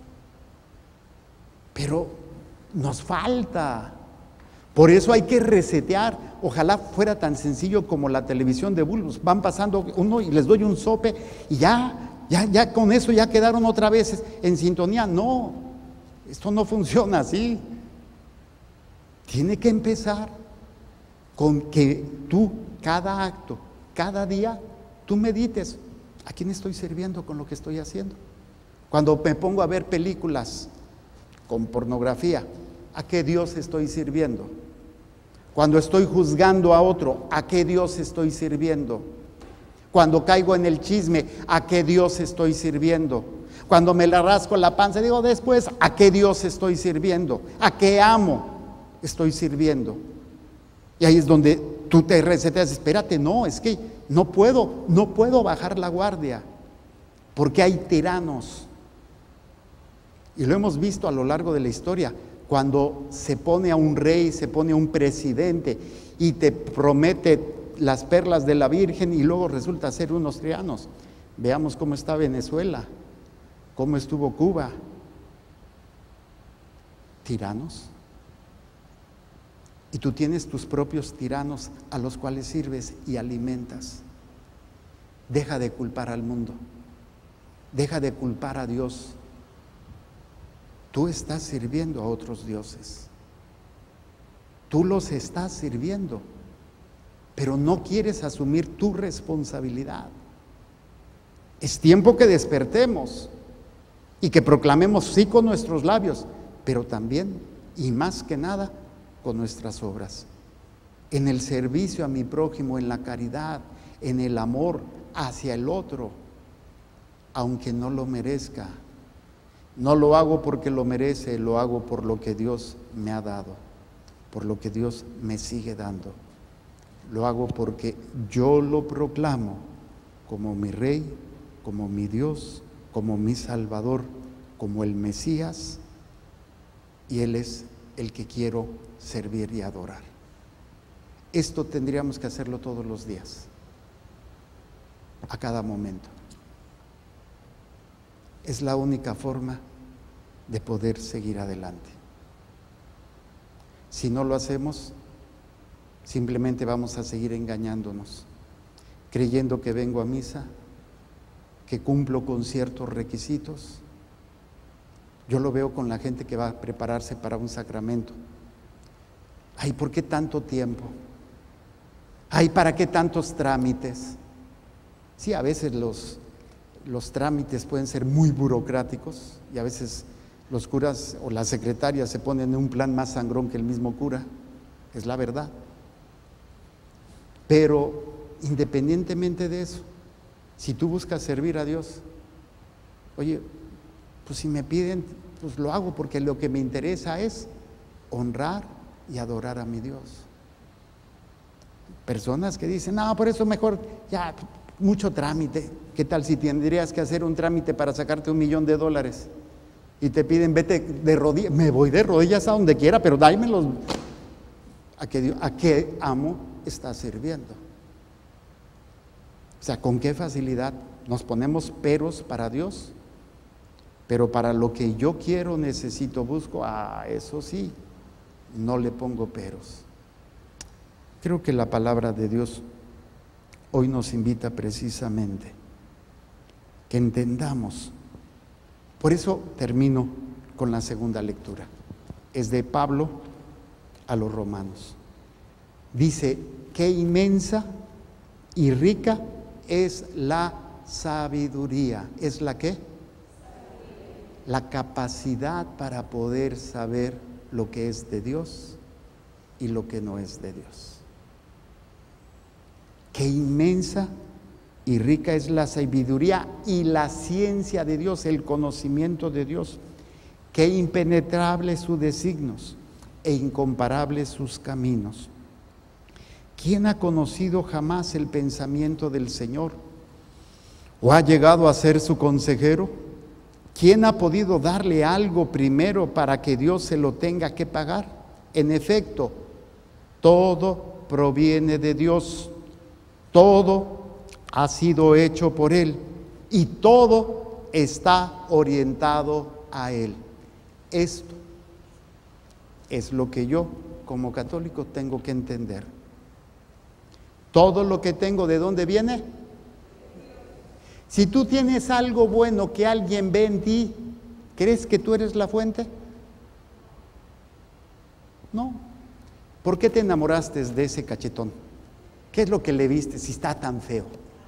Pero nos falta. Por eso hay que resetear. Ojalá fuera tan sencillo como la televisión de bulbos. Van pasando uno y les doy un sope y ya, ya, ya con eso ya quedaron otra vez en sintonía. No, esto no funciona así. Tiene que empezar con que tú, cada acto, cada día, tú medites, ¿a quién estoy sirviendo con lo que estoy haciendo? Cuando me pongo a ver películas con pornografía, ¿a qué Dios estoy sirviendo? Cuando estoy juzgando a otro, ¿a qué Dios estoy sirviendo? Cuando caigo en el chisme, ¿a qué Dios estoy sirviendo? Cuando me la rasco la panza, digo después, ¿a qué Dios estoy sirviendo? ¿A qué amo estoy sirviendo? Y ahí es donde tú te reseteas, espérate, no, es que no puedo, no puedo bajar la guardia, porque hay tiranos. Y lo hemos visto a lo largo de la historia, cuando se pone a un rey, se pone a un presidente y te promete las perlas de la Virgen y luego resulta ser unos tiranos. Veamos cómo está Venezuela, cómo estuvo Cuba. Tiranos. Y tú tienes tus propios tiranos a los cuales sirves y alimentas. Deja de culpar al mundo, deja de culpar a Dios. Tú estás sirviendo a otros dioses, tú los estás sirviendo, pero no quieres asumir tu responsabilidad. Es tiempo que despertemos y que proclamemos sí con nuestros labios, pero también y más que nada con nuestras obras, en el servicio a mi prójimo, en la caridad, en el amor hacia el otro, aunque no lo merezca. No lo hago porque lo merece, lo hago por lo que Dios me ha dado, por lo que Dios me sigue dando. Lo hago porque yo lo proclamo como mi Rey, como mi Dios, como mi Salvador, como el Mesías, y Él es el que quiero servir y adorar. Esto tendríamos que hacerlo todos los días, a cada momento. Es la única forma de poder seguir adelante. Si no lo hacemos, simplemente vamos a seguir engañándonos, creyendo que vengo a misa, que cumplo con ciertos requisitos. Yo lo veo con la gente que va a prepararse para un sacramento. Ay, ¿por qué tanto tiempo? Ay, ¿para qué tantos trámites? Sí, a veces los, los trámites pueden ser muy burocráticos y a veces los curas o las secretarias se ponen en un plan más sangrón que el mismo cura, es la verdad. Pero independientemente de eso, si tú buscas servir a Dios, oye, pues si me piden, pues lo hago porque lo que me interesa es honrar y adorar a mi Dios. Personas que dicen, no, por eso mejor ya mucho trámite. ¿Qué tal si tendrías que hacer un trámite para sacarte un millón de dólares? Y te piden, vete de rodillas, me voy de rodillas a donde quiera, pero dámelos. ¿A qué, ¿A qué amo estás sirviendo? O sea, ¿con qué facilidad nos ponemos peros para Dios? Pero para lo que yo quiero, necesito, busco, ah, eso sí, no le pongo peros. Creo que la palabra de Dios hoy nos invita precisamente que entendamos. Por eso termino con la segunda lectura. Es de Pablo a los romanos. Dice, qué inmensa y rica es la sabiduría. ¿Es la qué? La capacidad para poder saber lo que es de Dios y lo que no es de Dios. Qué inmensa y rica es la sabiduría y la ciencia de Dios, el conocimiento de Dios. Qué impenetrables sus designios e incomparables sus caminos. ¿Quién ha conocido jamás el pensamiento del Señor? ¿O ha llegado a ser su consejero? ¿Quién ha podido darle algo primero para que Dios se lo tenga que pagar? En efecto, todo proviene de Dios, todo ha sido hecho por Él y todo está orientado a Él. Esto es lo que yo, como católico, tengo que entender. Todo lo que tengo, ¿de dónde viene? Si tú tienes algo bueno que alguien ve en ti, ¿crees que tú eres la fuente? No. ¿Por qué te enamoraste de ese cachetón? ¿Qué es lo que le viste si está tan feo?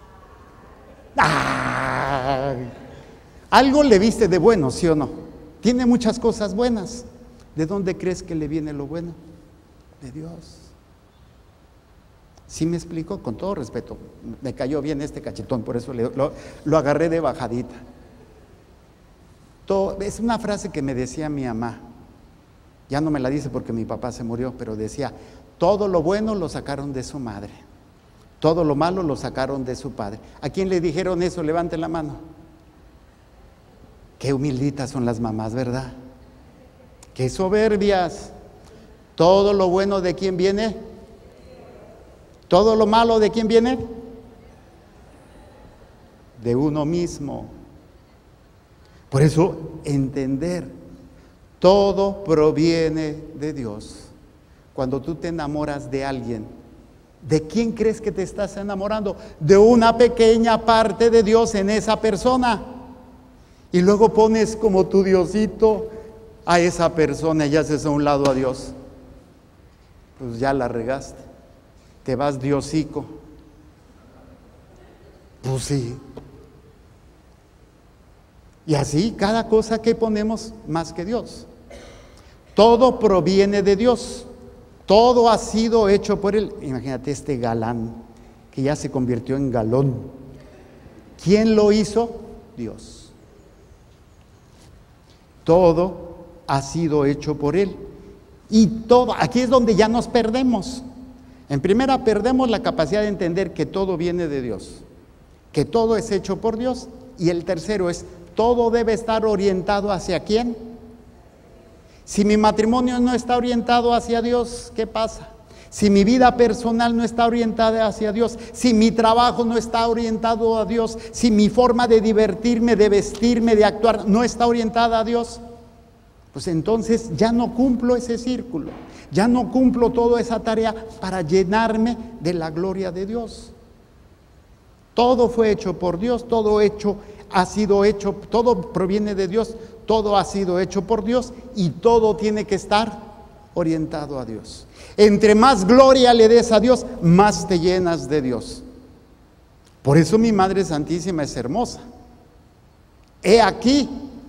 ¡Ay! Algo le viste de bueno, ¿sí o no? Tiene muchas cosas buenas. ¿De dónde crees que le viene lo bueno? De Dios. ¿Sí me explico? Con todo respeto, me cayó bien este cachetón, por eso le, lo, lo agarré de bajadita. Todo, es una frase que me decía mi mamá, ya no me la dice porque mi papá se murió, pero decía, todo lo bueno lo sacaron de su madre, todo lo malo lo sacaron de su padre. ¿A quién le dijeron eso? Levante la mano. Qué humilditas son las mamás, ¿verdad? Qué soberbias. Todo lo bueno, ¿de quién viene? ¿Todo lo malo de quién viene? De uno mismo. Por eso, entender, todo proviene de Dios. Cuando tú te enamoras de alguien, ¿de quién crees que te estás enamorando? De una pequeña parte de Dios en esa persona. Y luego pones como tu Diosito a esa persona y haces a un lado a Dios. Pues ya la regaste. Te vas diosico. Pues sí. Y así cada cosa que ponemos más que Dios. Todo proviene de Dios. Todo ha sido hecho por Él. Imagínate este galán que ya se convirtió en galón. ¿Quién lo hizo? Dios. Todo ha sido hecho por Él. Y todo, aquí es donde ya nos perdemos. En primera, perdemos la capacidad de entender que todo viene de Dios, que todo es hecho por Dios. Y el tercero es, todo debe estar orientado ¿hacia quién? Si mi matrimonio no está orientado hacia Dios, ¿qué pasa? Si mi vida personal no está orientada hacia Dios, si mi trabajo no está orientado a Dios, si mi forma de divertirme, de vestirme, de actuar no está orientada a Dios, pues entonces ya no cumplo ese círculo, ya no cumplo toda esa tarea para llenarme de la gloria de Dios. Todo fue hecho por Dios, todo hecho ha sido hecho, todo proviene de Dios, todo ha sido hecho por Dios y todo tiene que estar orientado a Dios. Entre más gloria le des a Dios, más te llenas de Dios. Por eso mi Madre Santísima es hermosa. He aquí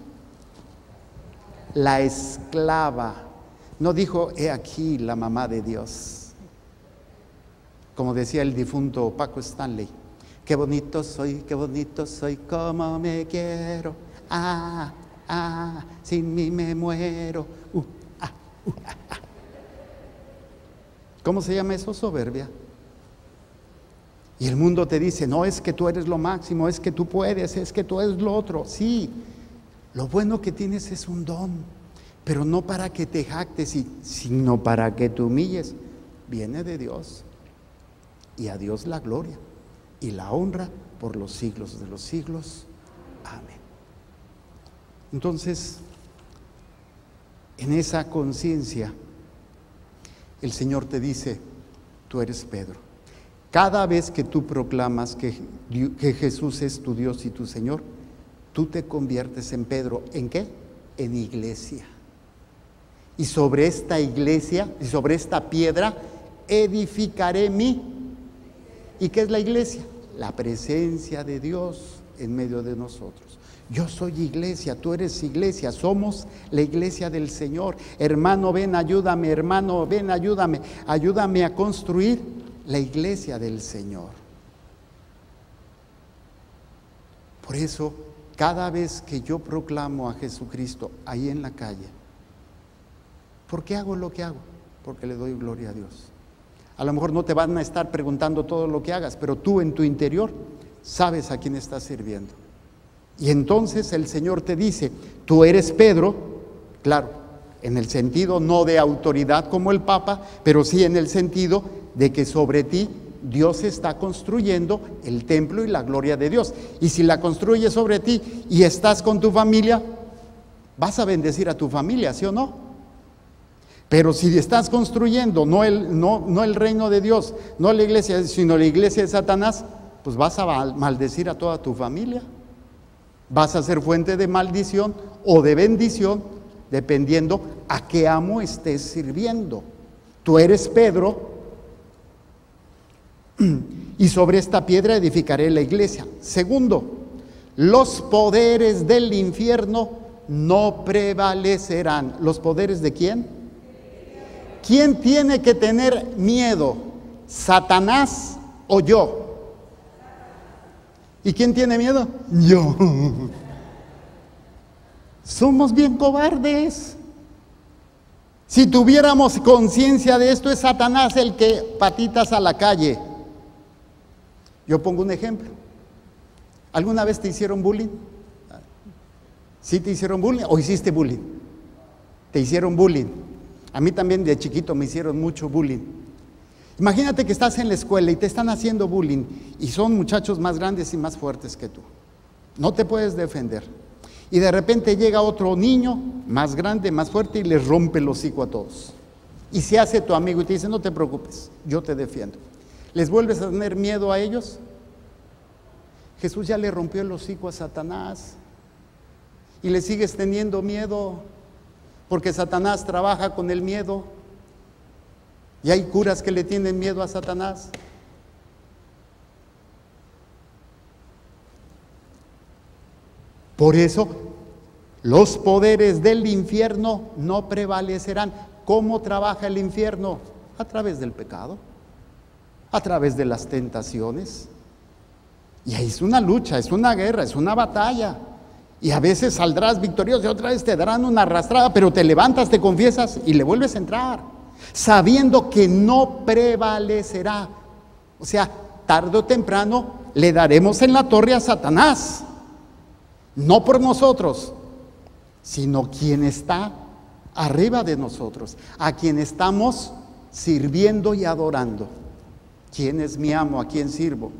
la esclava. No dijo, he aquí la mamá de Dios. Como decía el difunto Paco Stanley, qué bonito soy, qué bonito soy, cómo me quiero. Ah, ah, sin mí me muero. Uh, ah, uh, ah, ah. ¿Cómo se llama eso? Soberbia. Y el mundo te dice, no, es que tú eres lo máximo, es que tú puedes, es que tú eres lo otro. Sí, lo bueno que tienes es un don, pero no para que te jactes, sino para que te humilles. Viene de Dios. Y a Dios la gloria y la honra por los siglos de los siglos. Amén. Entonces, en esa conciencia, el Señor te dice, tú eres Pedro. Cada vez que tú proclamas que, que Jesús es tu Dios y tu Señor, tú te conviertes en Pedro. ¿En qué? En iglesia. Y sobre esta iglesia y sobre esta piedra edificaré mi. ¿Y qué es la iglesia? La presencia de Dios en medio de nosotros. Yo soy iglesia, tú eres iglesia, somos la iglesia del Señor. Hermano, ven, ayúdame, hermano, ven, ayúdame, ayúdame a construir la iglesia del Señor. Por eso, cada vez que yo proclamo a Jesucristo ahí en la calle, ¿por qué hago lo que hago? Porque le doy gloria a Dios. A lo mejor no te van a estar preguntando todo lo que hagas, pero tú en tu interior sabes a quién estás sirviendo. Y entonces el Señor te dice, tú eres Pedro, claro, en el sentido no de autoridad como el Papa, pero sí en el sentido de que sobre ti Dios está construyendo el templo y la gloria de Dios. Y si la construye sobre ti y estás con tu familia, vas a bendecir a tu familia, ¿sí o no? Pero si estás construyendo no el, no, no el reino de Dios, no la iglesia, sino la iglesia de Satanás, pues vas a maldecir a toda tu familia. Vas a ser fuente de maldición o de bendición, dependiendo a qué amo estés sirviendo. Tú eres Pedro, y sobre esta piedra edificaré la iglesia. Segundo, los poderes del infierno no prevalecerán. ¿Los poderes de quién? ¿Quién tiene que tener miedo? ¿Satanás o yo? ¿Y quién tiene miedo? Yo. Somos bien cobardes. Si tuviéramos conciencia de esto, es Satanás el que patitas a la calle. Yo pongo un ejemplo. ¿Alguna vez te hicieron bullying? ¿Sí te hicieron bullying o hiciste bullying? Te hicieron bullying. A mí también de chiquito me hicieron mucho bullying. Imagínate que estás en la escuela y te están haciendo bullying y son muchachos más grandes y más fuertes que tú. No te puedes defender. Y de repente llega otro niño más grande, más fuerte y les rompe el hocico a todos. Y se hace tu amigo y te dice, no te preocupes, yo te defiendo. ¿Les vuelves a tener miedo a ellos? Jesús ya le rompió el hocico a Satanás y le sigues teniendo miedo porque Satanás trabaja con el miedo. Y hay curas que le tienen miedo a Satanás. Por eso, los poderes del infierno no prevalecerán. ¿Cómo trabaja el infierno? A través del pecado, a través de las tentaciones. Y ahí es una lucha, es una guerra, es una batalla. Y a veces saldrás victorioso y otra vez te darán una arrastrada, pero te levantas, te confiesas y le vuelves a entrar, sabiendo que no prevalecerá. O sea, tarde o temprano le daremos en la torre a Satanás, no por nosotros, sino quien está arriba de nosotros, a quien estamos sirviendo y adorando. ¿Quién es mi amo? ¿A quién sirvo?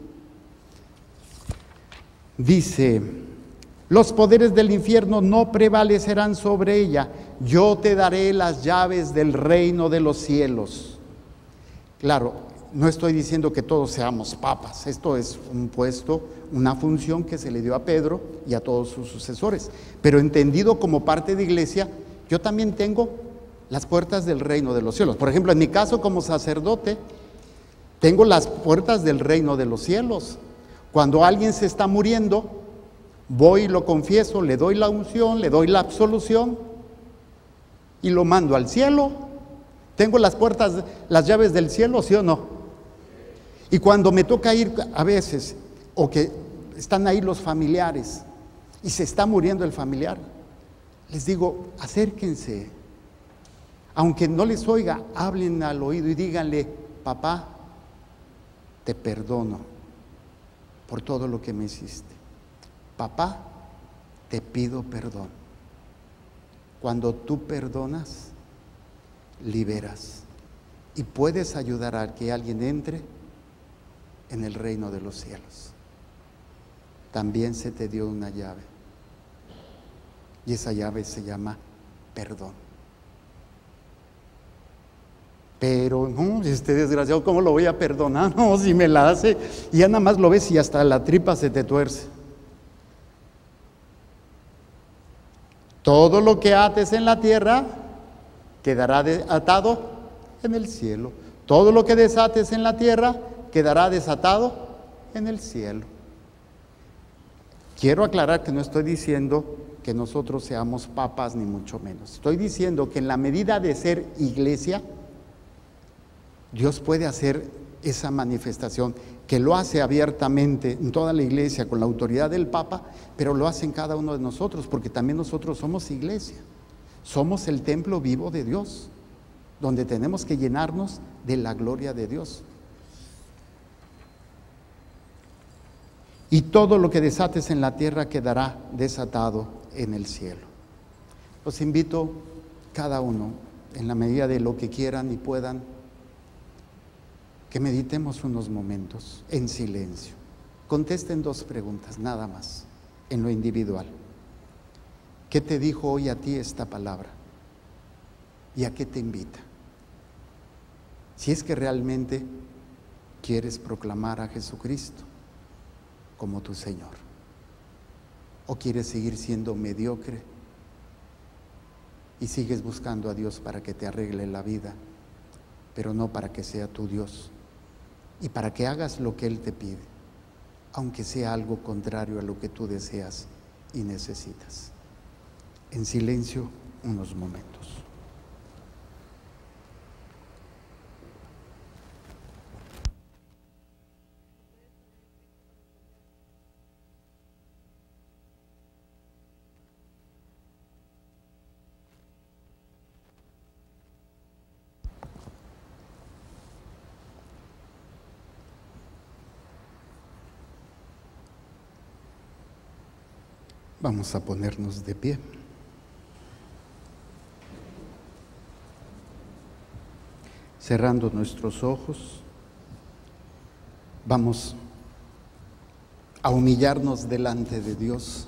Dice, los poderes del infierno no prevalecerán sobre ella. Yo te daré las llaves del reino de los cielos. Claro, no estoy diciendo que todos seamos papas. Esto es un puesto, una función que se le dio a Pedro y a todos sus sucesores. Pero entendido como parte de iglesia, yo también tengo las puertas del reino de los cielos. Por ejemplo, en mi caso como sacerdote, tengo las puertas del reino de los cielos. Cuando alguien se está muriendo, voy y lo confieso, le doy la unción, le doy la absolución y lo mando al cielo. Tengo las puertas, las llaves del cielo, ¿sí o no? Y cuando me toca ir a veces, o que están ahí los familiares y se está muriendo el familiar, les digo, acérquense. Aunque no les oiga, hablen al oído y díganle, papá, te perdono por todo lo que me hiciste. Papá, te pido perdón. Cuando tú perdonas, liberas y puedes ayudar a que alguien entre en el reino de los cielos. También se te dio una llave y esa llave se llama perdón. Pero, no, este desgraciado, ¿cómo lo voy a perdonar? No, si me la hace, y ya nada más lo ves y hasta la tripa se te tuerce. Todo lo que ates en la tierra quedará atado en el cielo. Todo lo que desates en la tierra quedará desatado en el cielo. Quiero aclarar que no estoy diciendo que nosotros seamos papas, ni mucho menos. Estoy diciendo que en la medida de ser iglesia, Dios puede hacer esa manifestación, que lo hace abiertamente en toda la iglesia con la autoridad del Papa, pero lo hace en cada uno de nosotros, porque también nosotros somos iglesia. Somos el templo vivo de Dios, donde tenemos que llenarnos de la gloria de Dios. Y todo lo que desates en la tierra quedará desatado en el cielo. Los invito cada uno, en la medida de lo que quieran y puedan, que meditemos unos momentos en silencio. Contesten dos preguntas, nada más, en lo individual. ¿Qué te dijo hoy a ti esta palabra? ¿Y a qué te invita? Si es que realmente quieres proclamar a Jesucristo como tu Señor, o quieres seguir siendo mediocre y sigues buscando a Dios para que te arregle la vida, pero no para que sea tu Dios y para que hagas lo que Él te pide, aunque sea algo contrario a lo que tú deseas y necesitas. En silencio, unos momentos. Vamos a ponernos de pie. Cerrando nuestros ojos, vamos a humillarnos delante de Dios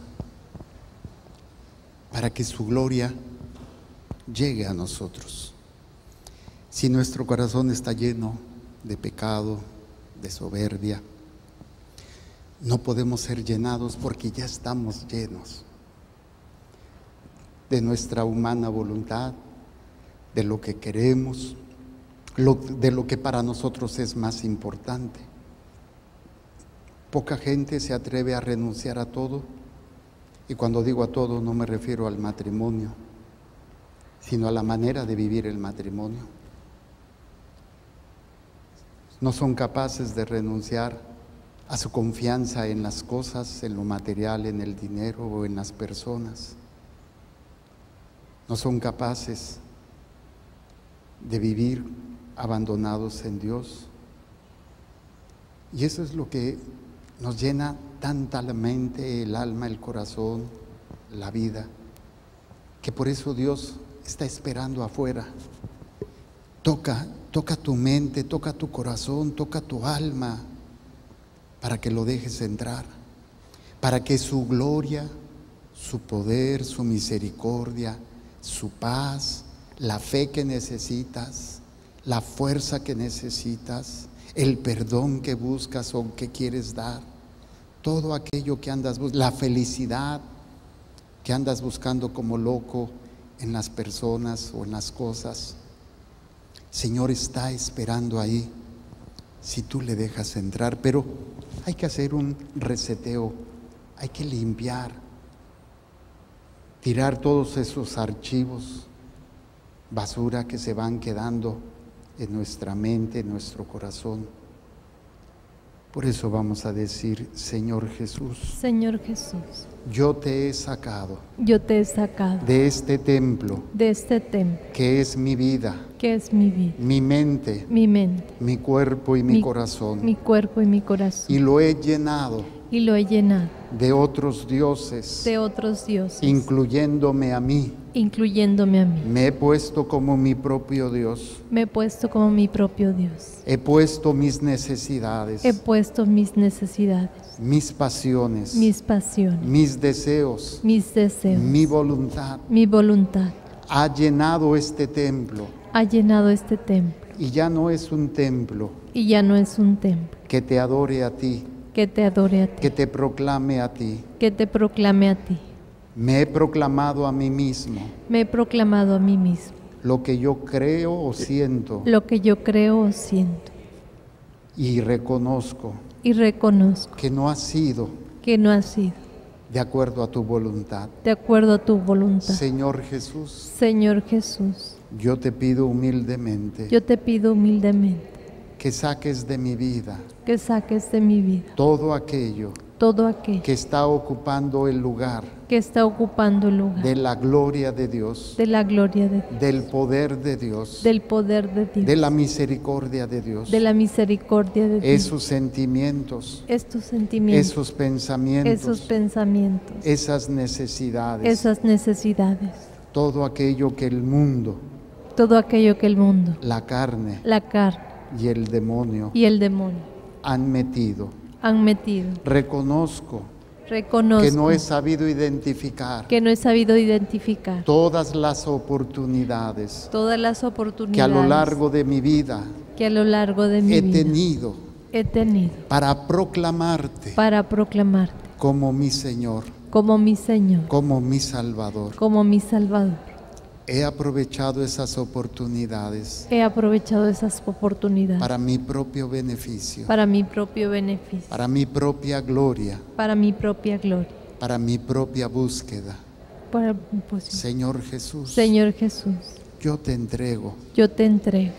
para que su gloria llegue a nosotros. Si nuestro corazón está lleno de pecado, de soberbia, no podemos ser llenados porque ya estamos llenos de nuestra humana voluntad, de lo que queremos, lo, de lo que para nosotros es más importante. Poca gente se atreve a renunciar a todo, y cuando digo a todo no me refiero al matrimonio, sino a la manera de vivir el matrimonio. No son capaces de renunciar a su confianza en las cosas, en lo material, en el dinero o en las personas. No son capaces de vivir abandonados en Dios. Y eso es lo que nos llena tanta la mente, el alma, el corazón, la vida, que por eso Dios está esperando afuera. Toca, toca tu mente, toca tu corazón, toca tu alma, para que lo dejes entrar, para que su gloria, su poder, su misericordia, su paz, la fe que necesitas, la fuerza que necesitas, el perdón que buscas o que quieres dar, todo aquello que andas buscando, la felicidad que andas buscando como loco en las personas o en las cosas, Señor está esperando ahí, si tú le dejas entrar. Pero hay que hacer un reseteo, hay que limpiar, tirar todos esos archivos, basura que se van quedando en nuestra mente, en nuestro corazón. Por eso vamos a decir: Señor Jesús, Señor Jesús, yo te he sacado yo te he sacado de este templo de este templo que es mi vida, que es mi vida, mi mente, mi mente, mi cuerpo y mi, mi corazón, mi cuerpo y mi corazón, y lo he llenado y lo he llenado de otros dioses, de otros dioses, incluyéndome a mí. incluyéndome a mí. Me he puesto como mi propio Dios. Me he puesto como mi propio Dios. He puesto mis necesidades, He puesto mis necesidades, mis pasiones, mis pasiones, mis deseos, mis deseos, mi voluntad. mi voluntad. Ha llenado este templo Ha llenado este templo y ya no es un templo y ya no es un templo que te adore a ti, que te adore a ti, que te proclame a ti. que te proclame a ti. Me he proclamado a mí mismo Me he proclamado a mí mismo lo que yo creo o siento lo que yo creo o siento y reconozco y reconozco que no ha sido que no ha sido de acuerdo a tu voluntad. de acuerdo a tu voluntad. Señor Jesús, Señor Jesús, yo te pido humildemente yo te pido humildemente que saques de mi vida que saques de mi vida todo aquello todo aquello que está ocupando el lugar que está ocupando el lugar de la gloria de Dios, de la gloria de Dios, del poder de Dios, del poder de Dios, de la misericordia de Dios, de la misericordia de Dios, esos sentimientos, estos sentimientos, esos pensamientos, esos pensamientos, esas necesidades, esas necesidades, todo aquello que el mundo, todo aquello que el mundo, la carne la carne y el demonio y el demonio han metido. han metido. Reconozco Reconozco que no he sabido identificar que no he sabido identificar todas las oportunidades todas las oportunidades que a lo largo de mi vida que a lo largo de mi he vida tenido he tenido para proclamarte para proclamarte como mi Señor, como mi Señor, como mi Salvador. como mi Salvador. He aprovechado esas oportunidades He aprovechado esas oportunidades para mi propio beneficio, para mi propio beneficio, para mi propia gloria, para mi propia gloria, para mi propia búsqueda. para mi posición. Señor Jesús, Señor Jesús, yo te entrego yo te entrego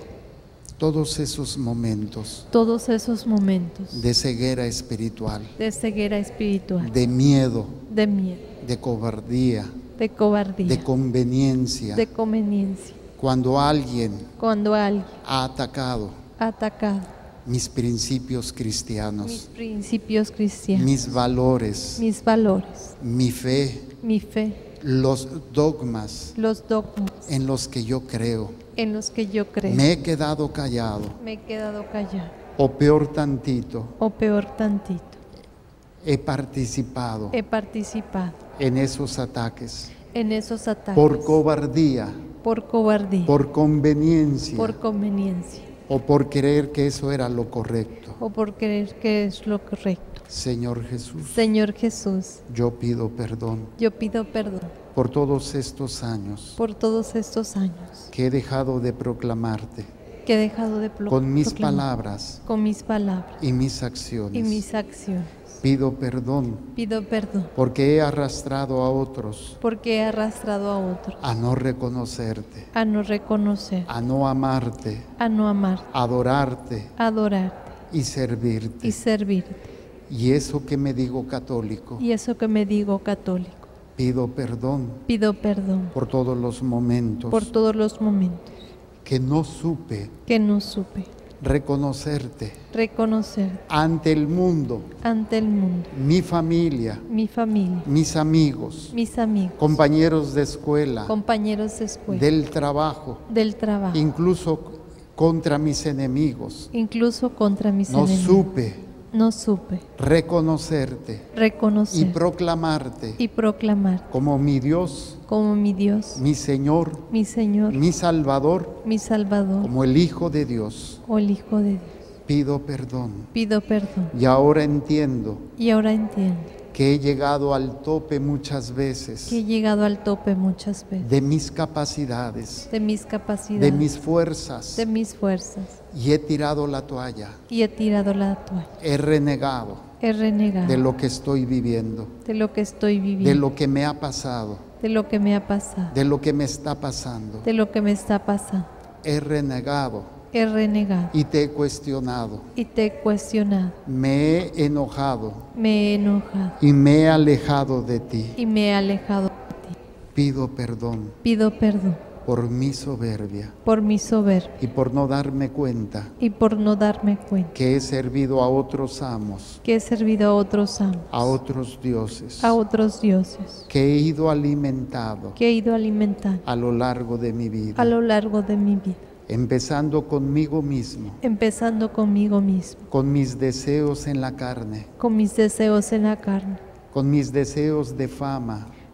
todos esos momentos todos esos momentos de ceguera espiritual, de ceguera espiritual, de miedo, de miedo, de cobardía, de cobardía, de conveniencia, de conveniencia, cuando alguien cuando alguien ha atacado ha atacado mis principios mis cristianos, principios cristianos, mis valores, mis valores, mi fe, mi fe, los dogmas los dogmas en los que yo creo. en los que yo creo. Me he quedado callado, Me he quedado callado, o peor tantito, o peor tantito, he participado he participado en esos ataques en esos ataques por cobardía, por cobardía, por conveniencia por conveniencia o por creer que eso era lo correcto. o por creer que es lo correcto. Señor Jesús, Señor Jesús, yo pido perdón yo pido perdón por todos estos años por todos estos años que he dejado de proclamarte que he dejado de pro- con mis proclamar palabras con mis palabras y mis y acciones. mis acciones. Pido perdón Pido perdón porque he arrastrado a otros porque he arrastrado a otros a no reconocerte, a no reconocer, a no amarte, a no amar, a adorarte a adorarte y servirte. y servirte. Y eso que me digo católico, Y eso que me digo católico, pido perdón pido perdón por todos los momentos por todos los momentos que no supe que no supe reconocerte reconocer ante el mundo, ante el mundo, mi familia, mi familia, mis amigos, mis amigos, compañeros de escuela, compañeros de escuela, del trabajo, del trabajo, incluso contra mis enemigos. incluso contra mis No enemigos. supe No supe reconocerte y reconocer proclamarte y proclamar como mi Dios, como mi Dios, mi Señor, mi Señor, mi Salvador, mi Salvador como el Hijo de Dios. o el Hijo de Dios. Pido perdón. Pido perdón Y ahora entiendo y ahora entiendo que he llegado al tope muchas veces que he llegado al tope muchas veces de mis capacidades, de mis capacidades, de mis fuerzas, de mis fuerzas y he tirado la toalla, y he tirado la toalla. he renegado He renegado de lo que estoy viviendo, de lo que estoy viviendo, de lo que me ha pasado, de lo que me ha pasado, de lo que me está pasando. de lo que me está pasando. He renegado He renegado y te he cuestionado, y te he cuestionado, me he enojado me he enojado y me he alejado de ti. y me he alejado de ti. Pido perdón Pido perdón por mi soberbia por mi soberbia y por no darme cuenta y por no darme cuenta que he servido a otros amos, que he servido a otros amos, a otros dioses, a otros dioses, que he ido alimentado que he ido alimentando a lo largo de mi vida, a lo largo de mi vida, empezando conmigo mismo, empezando conmigo mismo, con mis deseos en la carne, con mis deseos en la carne, con mis deseos de fama,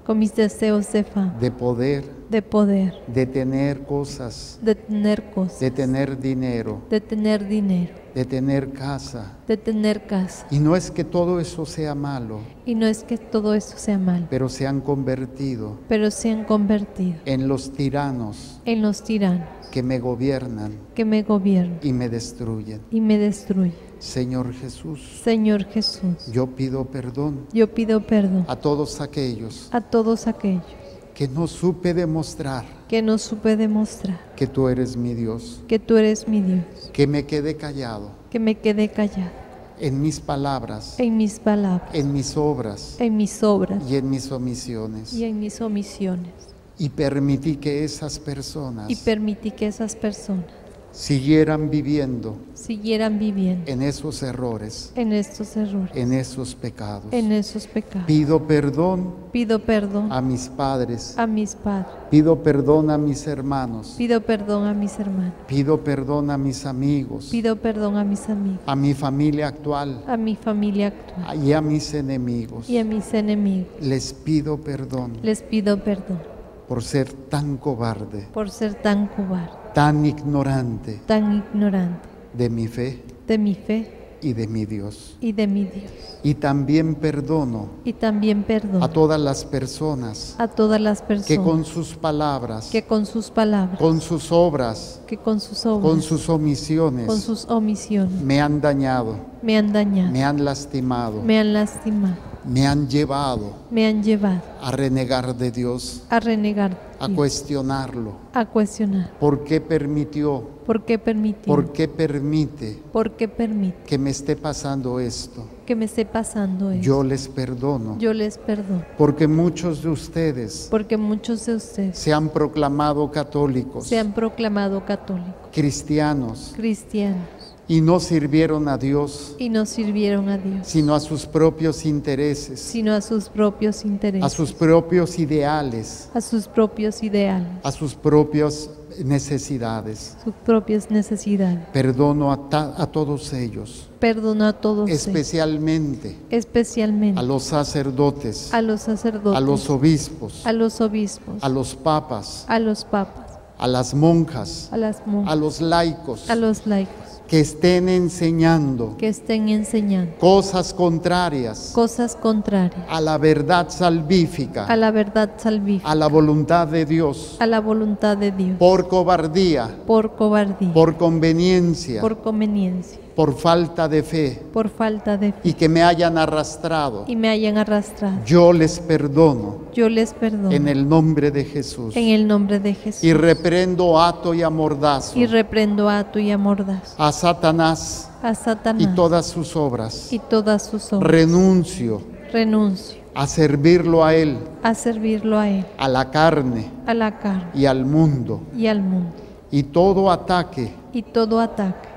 con mis deseos de fama, de poder, de poder, de tener cosas, de tener cosas, de tener dinero, de tener dinero, de tener casa. de tener casa. Y no es que todo eso sea malo, Y no es que todo eso sea malo, pero se han convertido pero se han convertido en los tiranos en los tiranos que me gobiernan que me gobiernan y me destruyen. y me destruyen. Señor Jesús, Señor Jesús, yo pido perdón yo pido perdón a todos aquellos a todos aquellos que no supe demostrar que no supe demostrar que tú eres mi Dios, que tú eres mi Dios, que me quedé callado que me quedé callado en mis palabras, en mis palabras, en mis obras en mis obras y en mis omisiones. y en mis omisiones, Y permití que esas personas y permití que esas personas siguieran viviendo siguieran viviendo en esos errores, en estos errores, en esos pecados. en esos pecados. Pido perdón Pido perdón a mis padres, a mis padres, pido perdón a mis hermanos, pido perdón a mis hermanos, pido perdón a mis amigos, pido perdón a mis amigos, a mi familia actual a mi familia actual y a mis enemigos. y a mis enemigos. Les pido perdón Les pido perdón por ser tan cobarde, por ser tan cobarde, tan ignorante tan ignorante de mi fe de mi fe y de mi Dios. y de mi Dios. Y también perdono Y también perdono a todas las personas a todas las que personas con sus palabras, que con sus palabras, con sus obras, que con sus obras, con sus omisiones, con sus omisiones, me han dañado, me han dañado, me han lastimado, me han lastimado, me han llevado me han llevado a renegar de Dios, a renegar, a de Dios, cuestionarlo. a cuestionar. ¿Por qué permitió? ¿Por qué permitió? ¿Por qué permite ¿Por qué permite que me esté pasando esto? que me esté pasando eso? Yo les perdono, Yo les perdono, porque muchos de ustedes porque muchos de ustedes se han proclamado católicos, se han proclamado católicos, cristianos, cristianos, y no sirvieron a Dios, y no sirvieron a Dios, sino a sus propios intereses, sino a sus propios intereses, a sus propios ideales, a sus propios ideales, a sus propias necesidades. sus propias necesidades. Perdono a, ta- a todos ellos, Perdono a todos ellos, especialmente especialmente a los sacerdotes, a los sacerdotes, a los obispos, a los obispos, a los papas, a los papas, a las monjas, a las a monjas, los laicos, a los laicos, que estén enseñando que estén enseñando cosas contrarias cosas contrarias a la verdad salvífica, a la verdad salvífica, a la voluntad de Dios, a la voluntad de Dios, por cobardía, por cobardía, por conveniencia, por conveniencia, por falta de fe, por falta de fe, y que me hayan arrastrado. y me hayan arrastrado. Yo les perdono Yo les perdono en el nombre de Jesús en el nombre de Jesús y reprendo, ato y amordazo y reprendo ato y amordazo a Satanás a y Satanás todas sus obras. y todas sus obras. Renuncio Renuncio a servirlo a Él, a servirlo a Él, a la carne a la carne y al mundo, y al mundo, y todo ataque, y todo ataque,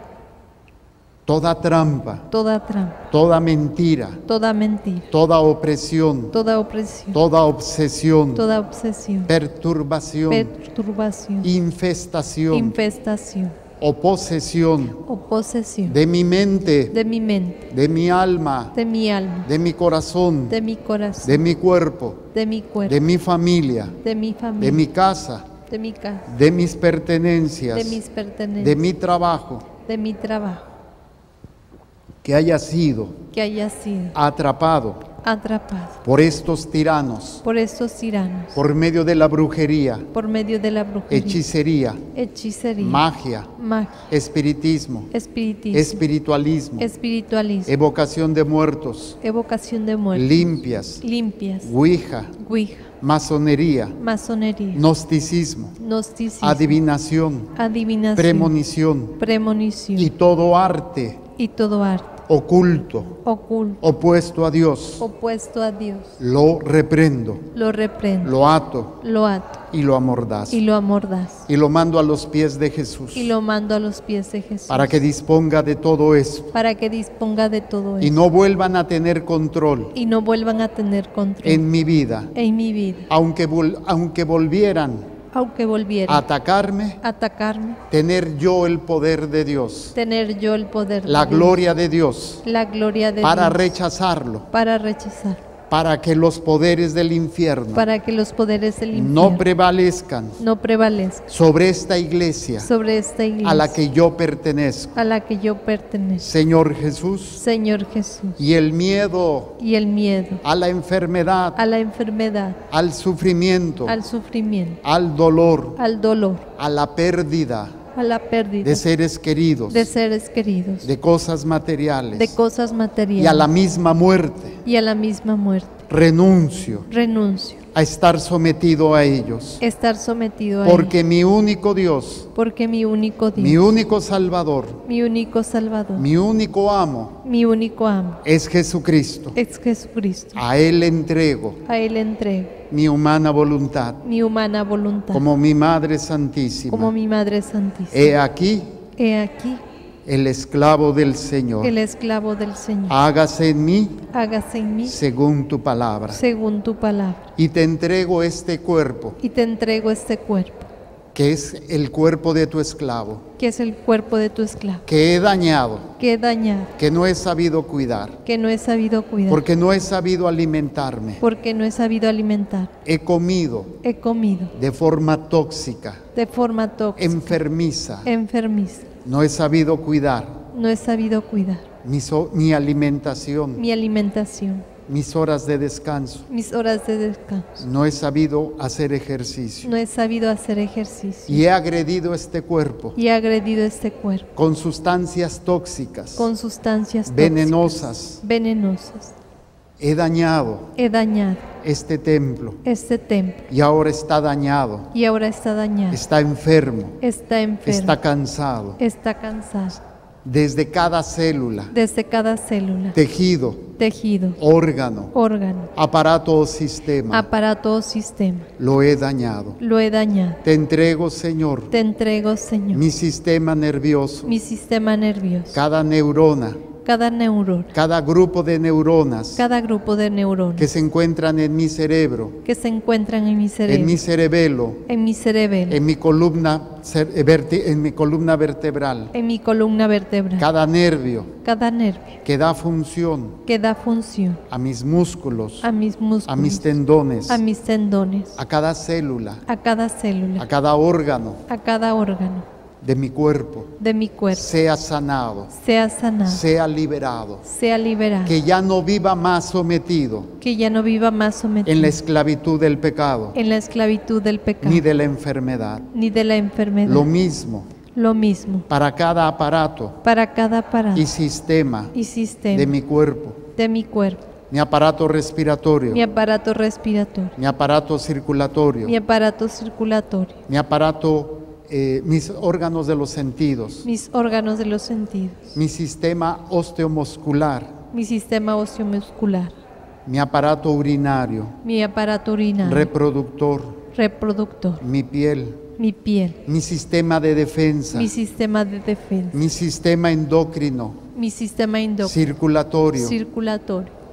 toda trampa, toda trampa, toda mentira, toda mentira, toda opresión, toda opresión, toda obsesión, toda obsesión, perturbación, perturbación, infestación infestación o posesión o posesión de mi mente, de mi mente, de mi alma, de mi alma, de mi corazón, de mi corazón, de mi cuerpo, de mi cuerpo, de mi familia, de mi familia, de mi casa, de mi casa, de mis pertenencias, de mis pertenencias, de mi trabajo, de mi trabajo, que haya sido que haya sido atrapado atrapado por estos tiranos, por estos tiranos, por medio de la brujería, por medio de la brujería, hechicería, hechicería, magia, magia, espiritismo, espiritismo, espiritualismo, espiritualismo, evocación de muertos, evocación de muertos, limpias, limpias, ouija, ouija, masonería, masonería, gnosticismo, gnosticismo, adivinación, adivinación, premonición premonición y todo arte y todo arte oculto, oculto, opuesto a Dios. opuesto a Dios. Lo reprendo, Lo reprendo, lo ato lo ato y lo amordazo. y lo amordazo Y lo mando a los pies de Jesús y lo mando a los pies de Jesús para que disponga de todo esto para que disponga de todo y eso no vuelvan a tener control y no vuelvan a tener control en mi vida, en mi vida, aunque, vol- aunque volvieran aunque a volviera atacarme, a atacarme, tener yo el poder de Dios, tener yo el poder de la Dios, gloria de Dios, la gloria de para Dios, rechazarlo, para rechazar, para que los poderes del infierno para que los poderes del infierno no prevalezcan no prevalezcan sobre esta iglesia sobre esta iglesia a la que yo pertenezco. a la que yo pertenezco. Señor Jesús, Señor Jesús, y el miedo y el miedo a la enfermedad, a la enfermedad, al sufrimiento, al sufrimiento, al dolor, al dolor, a la pérdida a la pérdida de seres queridos, de seres queridos, de cosas materiales de cosas materiales y a la misma muerte, y a la misma muerte. renuncio Renuncio a estar sometido a ellos, a estar sometido a porque él, mi único Dios, porque mi único Dios, mi único Salvador, mi único Salvador, mi único amo mi único amo es Jesucristo. es Jesucristo. A Él le entrego A él entrego mi humana voluntad, mi humana voluntad como mi Madre Santísima. como mi Madre Santísima. He aquí He aquí el esclavo del Señor. el esclavo del Señor. Hágase en mí Hágase en mí según tu palabra. según tu palabra. Y te entrego este cuerpo, Y te entrego este cuerpo, que es el cuerpo de tu esclavo, que es el cuerpo de tu esclavo, que he dañado, que he dañado, que no he sabido cuidar, que no he sabido cuidar, porque no he sabido alimentarme. porque no he sabido alimentar. He comido He comido de forma tóxica, de forma tóxica, enfermiza. enfermiza. No he sabido cuidar No he sabido cuidar mi, so- mi alimentación, mi alimentación, mis horas de descanso. mis horas de descanso. No he sabido hacer ejercicio. No he sabido hacer ejercicio. Y he agredido este cuerpo Y he agredido este cuerpo con sustancias tóxicas, con sustancias tóxicas, venenosas. venenosas. He dañado He dañado este templo este templo y ahora está dañado, y ahora está dañado, está enfermo, está enfermo, está cansado. está cansado. Desde cada célula, Desde cada célula, tejido, tejido, órgano, órgano, aparato o sistema, aparato o sistema, lo he dañado. lo he dañado. Te entrego, Señor, Te entrego, Señor, mi sistema nervioso, mi sistema nervioso, cada neurona, cada neurona, cada grupo de neuronas cada grupo de neuronas que se encuentran en mi cerebro, que se encuentran en mi cerebro, en mi cerebelo, en mi cerebelo, en mi columna, cer- eh, verte- en mi columna vertebral, en mi columna vertebral, cada nervio cada nervio que da función que da función a mis músculos, a mis músculos, a mis tendones, a mis tendones, a cada célula, a cada a célula, cada órgano a cada órgano de mi cuerpo, de mi cuerpo, sea sanado, sea sanado, sea liberado, sea liberado, que ya no viva más sometido que ya no viva más sometido en la esclavitud del pecado, en la esclavitud del pecado, ni de la enfermedad. ni de la enfermedad. Lo mismo Lo mismo para cada aparato para cada aparato y sistema y sistema de mi cuerpo, de mi cuerpo, mi aparato respiratorio, mi aparato respiratorio, mi aparato circulatorio, mi aparato circulatorio, mi aparato, eh, mis órganos de los sentidos, mis órganos de los sentidos, mi sistema osteomuscular, mi sistema osteomuscular, mi aparato urinario, mi aparato urinario, reproductor, reproductor, mi piel, mi piel, mi sistema de defensa, mi sistema de defensa, mi sistema endocrino, mi sistema endocrino, circulatorio, circulatorio,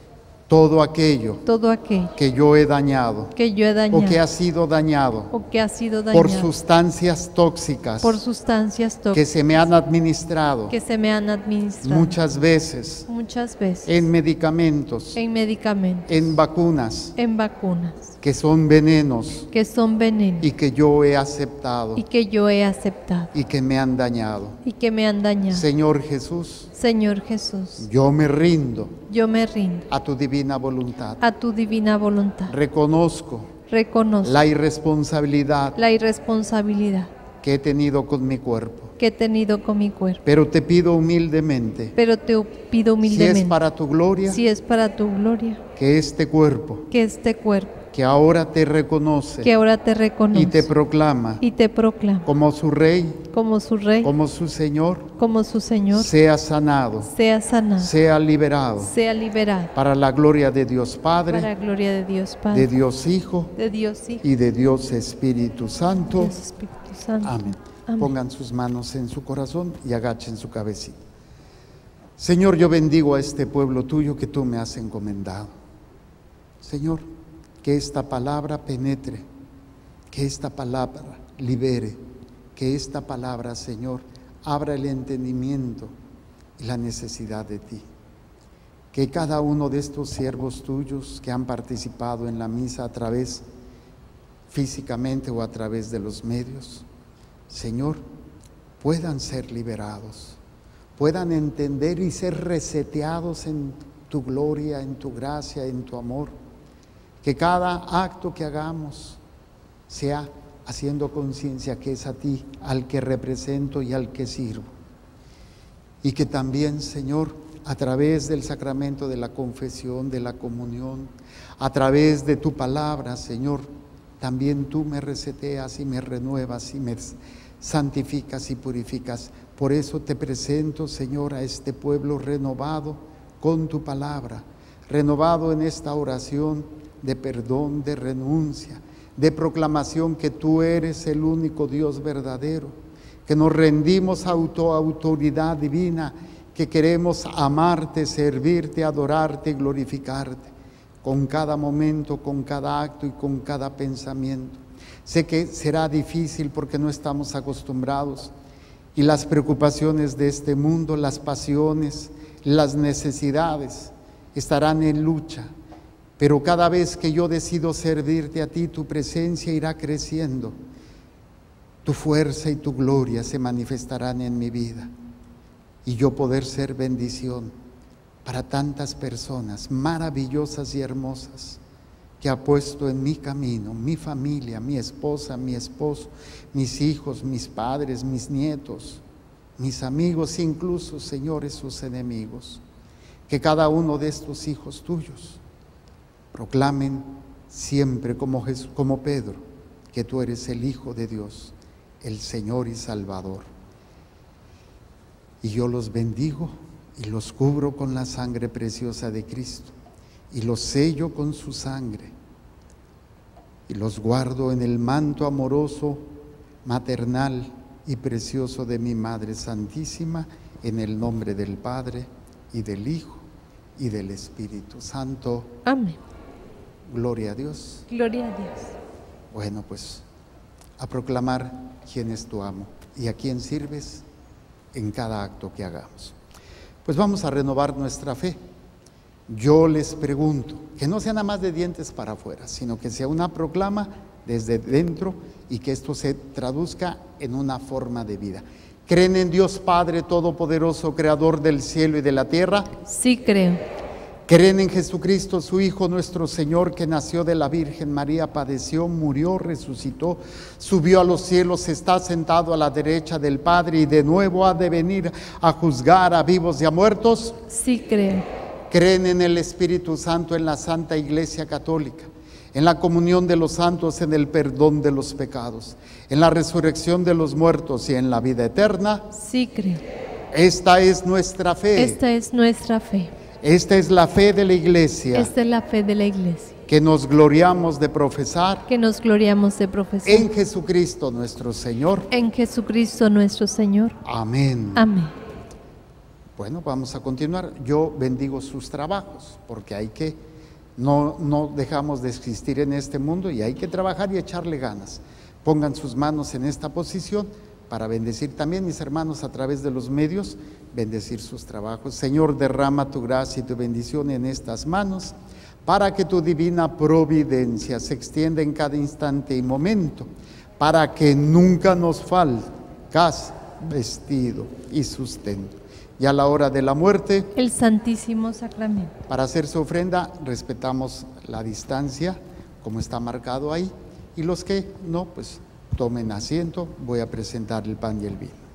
todo aquello todo aquello que yo he dañado que yo he dañado o que ha sido dañado o que ha sido dañado por sustancias tóxicas por sustancias que tóxicas se me han administrado que se me han administrado muchas veces muchas veces en medicamentos, en medicamentos, en vacunas, en vacunas, que son venenos que son venenos y que yo he aceptado y que yo he aceptado y que me han dañado. y que me han dañado. Señor Jesús, Señor Jesús, yo me rindo yo me rindo a tu divina voluntad. a tu divina voluntad. Reconozco Reconozco la irresponsabilidad la irresponsabilidad que he tenido con mi cuerpo, que he tenido con mi cuerpo, pero te pido humildemente, pero te pido si humildemente, es para tu gloria, si es para tu gloria, que este cuerpo, que este cuerpo que ahora te reconoce que ahora te reconoce y te proclama y te proclama como su Rey, como su Rey, como su Señor, como su Señor, sea sanado, sea sanado, sea liberado, sea liberado, para la gloria de Dios Padre, para gloria de Dios de Padre, Dios Hijo de Dios Hijo, y de Dios Espíritu Santo. Dios Espíritu Santo. Amén. Amén. Pongan sus manos en su corazón y agachen su cabecita. Señor, yo bendigo a este pueblo tuyo que tú me has encomendado. Señor, que esta palabra penetre, que esta palabra libere, que esta palabra, Señor, abra el entendimiento y la necesidad de ti. Que que cada uno de estos siervos tuyos que han participado en la misa a través, físicamente o a través de los medios, Señor, puedan ser liberados, puedan entender y ser reseteados en tu gloria, en tu gracia, en tu amor. Que cada acto que hagamos sea haciendo conciencia que es a ti al que represento y al que sirvo. Y que también, Señor, a través del sacramento de la confesión, de la comunión, a través de tu palabra, Señor, también tú me reseteas y me renuevas y me santificas y purificas. Por eso te presento, Señor, a este pueblo renovado con tu palabra, renovado en esta oración de perdón, de renuncia, de proclamación que tú eres el único Dios verdadero, que nos rendimos a tu autoridad divina, que queremos amarte, servirte, adorarte y glorificarte con cada momento, con cada acto y con cada pensamiento. Sé que será difícil porque no estamos acostumbrados y las preocupaciones de este mundo, las pasiones, las necesidades estarán en lucha, pero cada vez que yo decido servirte a ti, tu presencia irá creciendo, tu fuerza y tu gloria se manifestarán en mi vida y yo poder ser bendición para tantas personas maravillosas y hermosas que ha puesto en mi camino, mi familia, mi esposa, mi esposo, mis hijos, mis padres, mis nietos, mis amigos, incluso, señores, sus enemigos. Que cada uno de estos hijos tuyos proclamen siempre como, Jesús, como Pedro, que tú eres el Hijo de Dios, el Señor y Salvador. Y yo los bendigo y los cubro con la sangre preciosa de Cristo y los sello con su sangre y los guardo en el manto amoroso, maternal y precioso de mi Madre Santísima, en el nombre del Padre y del Hijo y del Espíritu Santo. Amén. Gloria a Dios. Gloria a Dios. Bueno, pues a proclamar quién es tu amo y a quién sirves en cada acto que hagamos. Pues vamos a renovar nuestra fe. Yo les pregunto, que no sea nada más de dientes para afuera, sino que sea una proclama desde dentro y que esto se traduzca en una forma de vida. ¿Creen en Dios Padre Todopoderoso, Creador del cielo y de la tierra? Sí creo. ¿Creen en Jesucristo, su Hijo nuestro Señor, que nació de la Virgen María, padeció, murió, resucitó, subió a los cielos, está sentado a la derecha del Padre y de nuevo ha de venir a juzgar a vivos y a muertos? Sí creo. ¿Creen en el Espíritu Santo, en la Santa Iglesia Católica, en la comunión de los santos, en el perdón de los pecados, en la resurrección de los muertos y en la vida eterna? Sí creo. Esta es nuestra fe. Esta es nuestra fe. Esta es la fe de la Iglesia. Esta es la fe de la Iglesia. Que nos gloriamos de profesar. Que nos gloriamos de profesar. En Jesucristo nuestro Señor. En Jesucristo nuestro Señor. Amén. Amén. Bueno, vamos a continuar. Yo bendigo sus trabajos, porque hay que, no, no dejamos de existir en este mundo y hay que trabajar y echarle ganas. Pongan sus manos en esta posición para bendecir también, mis hermanos, a través de los medios, bendecir sus trabajos. Señor, derrama tu gracia y tu bendición en estas manos, para que tu divina providencia se extienda en cada instante y momento, para que nunca nos falte casa, vestido y sustento. Y a la hora de la muerte, el Santísimo Sacramento. Para hacer su ofrenda, respetamos la distancia, como está marcado ahí, y los que no, pues tomen asiento. Voy a presentar el pan y el vino.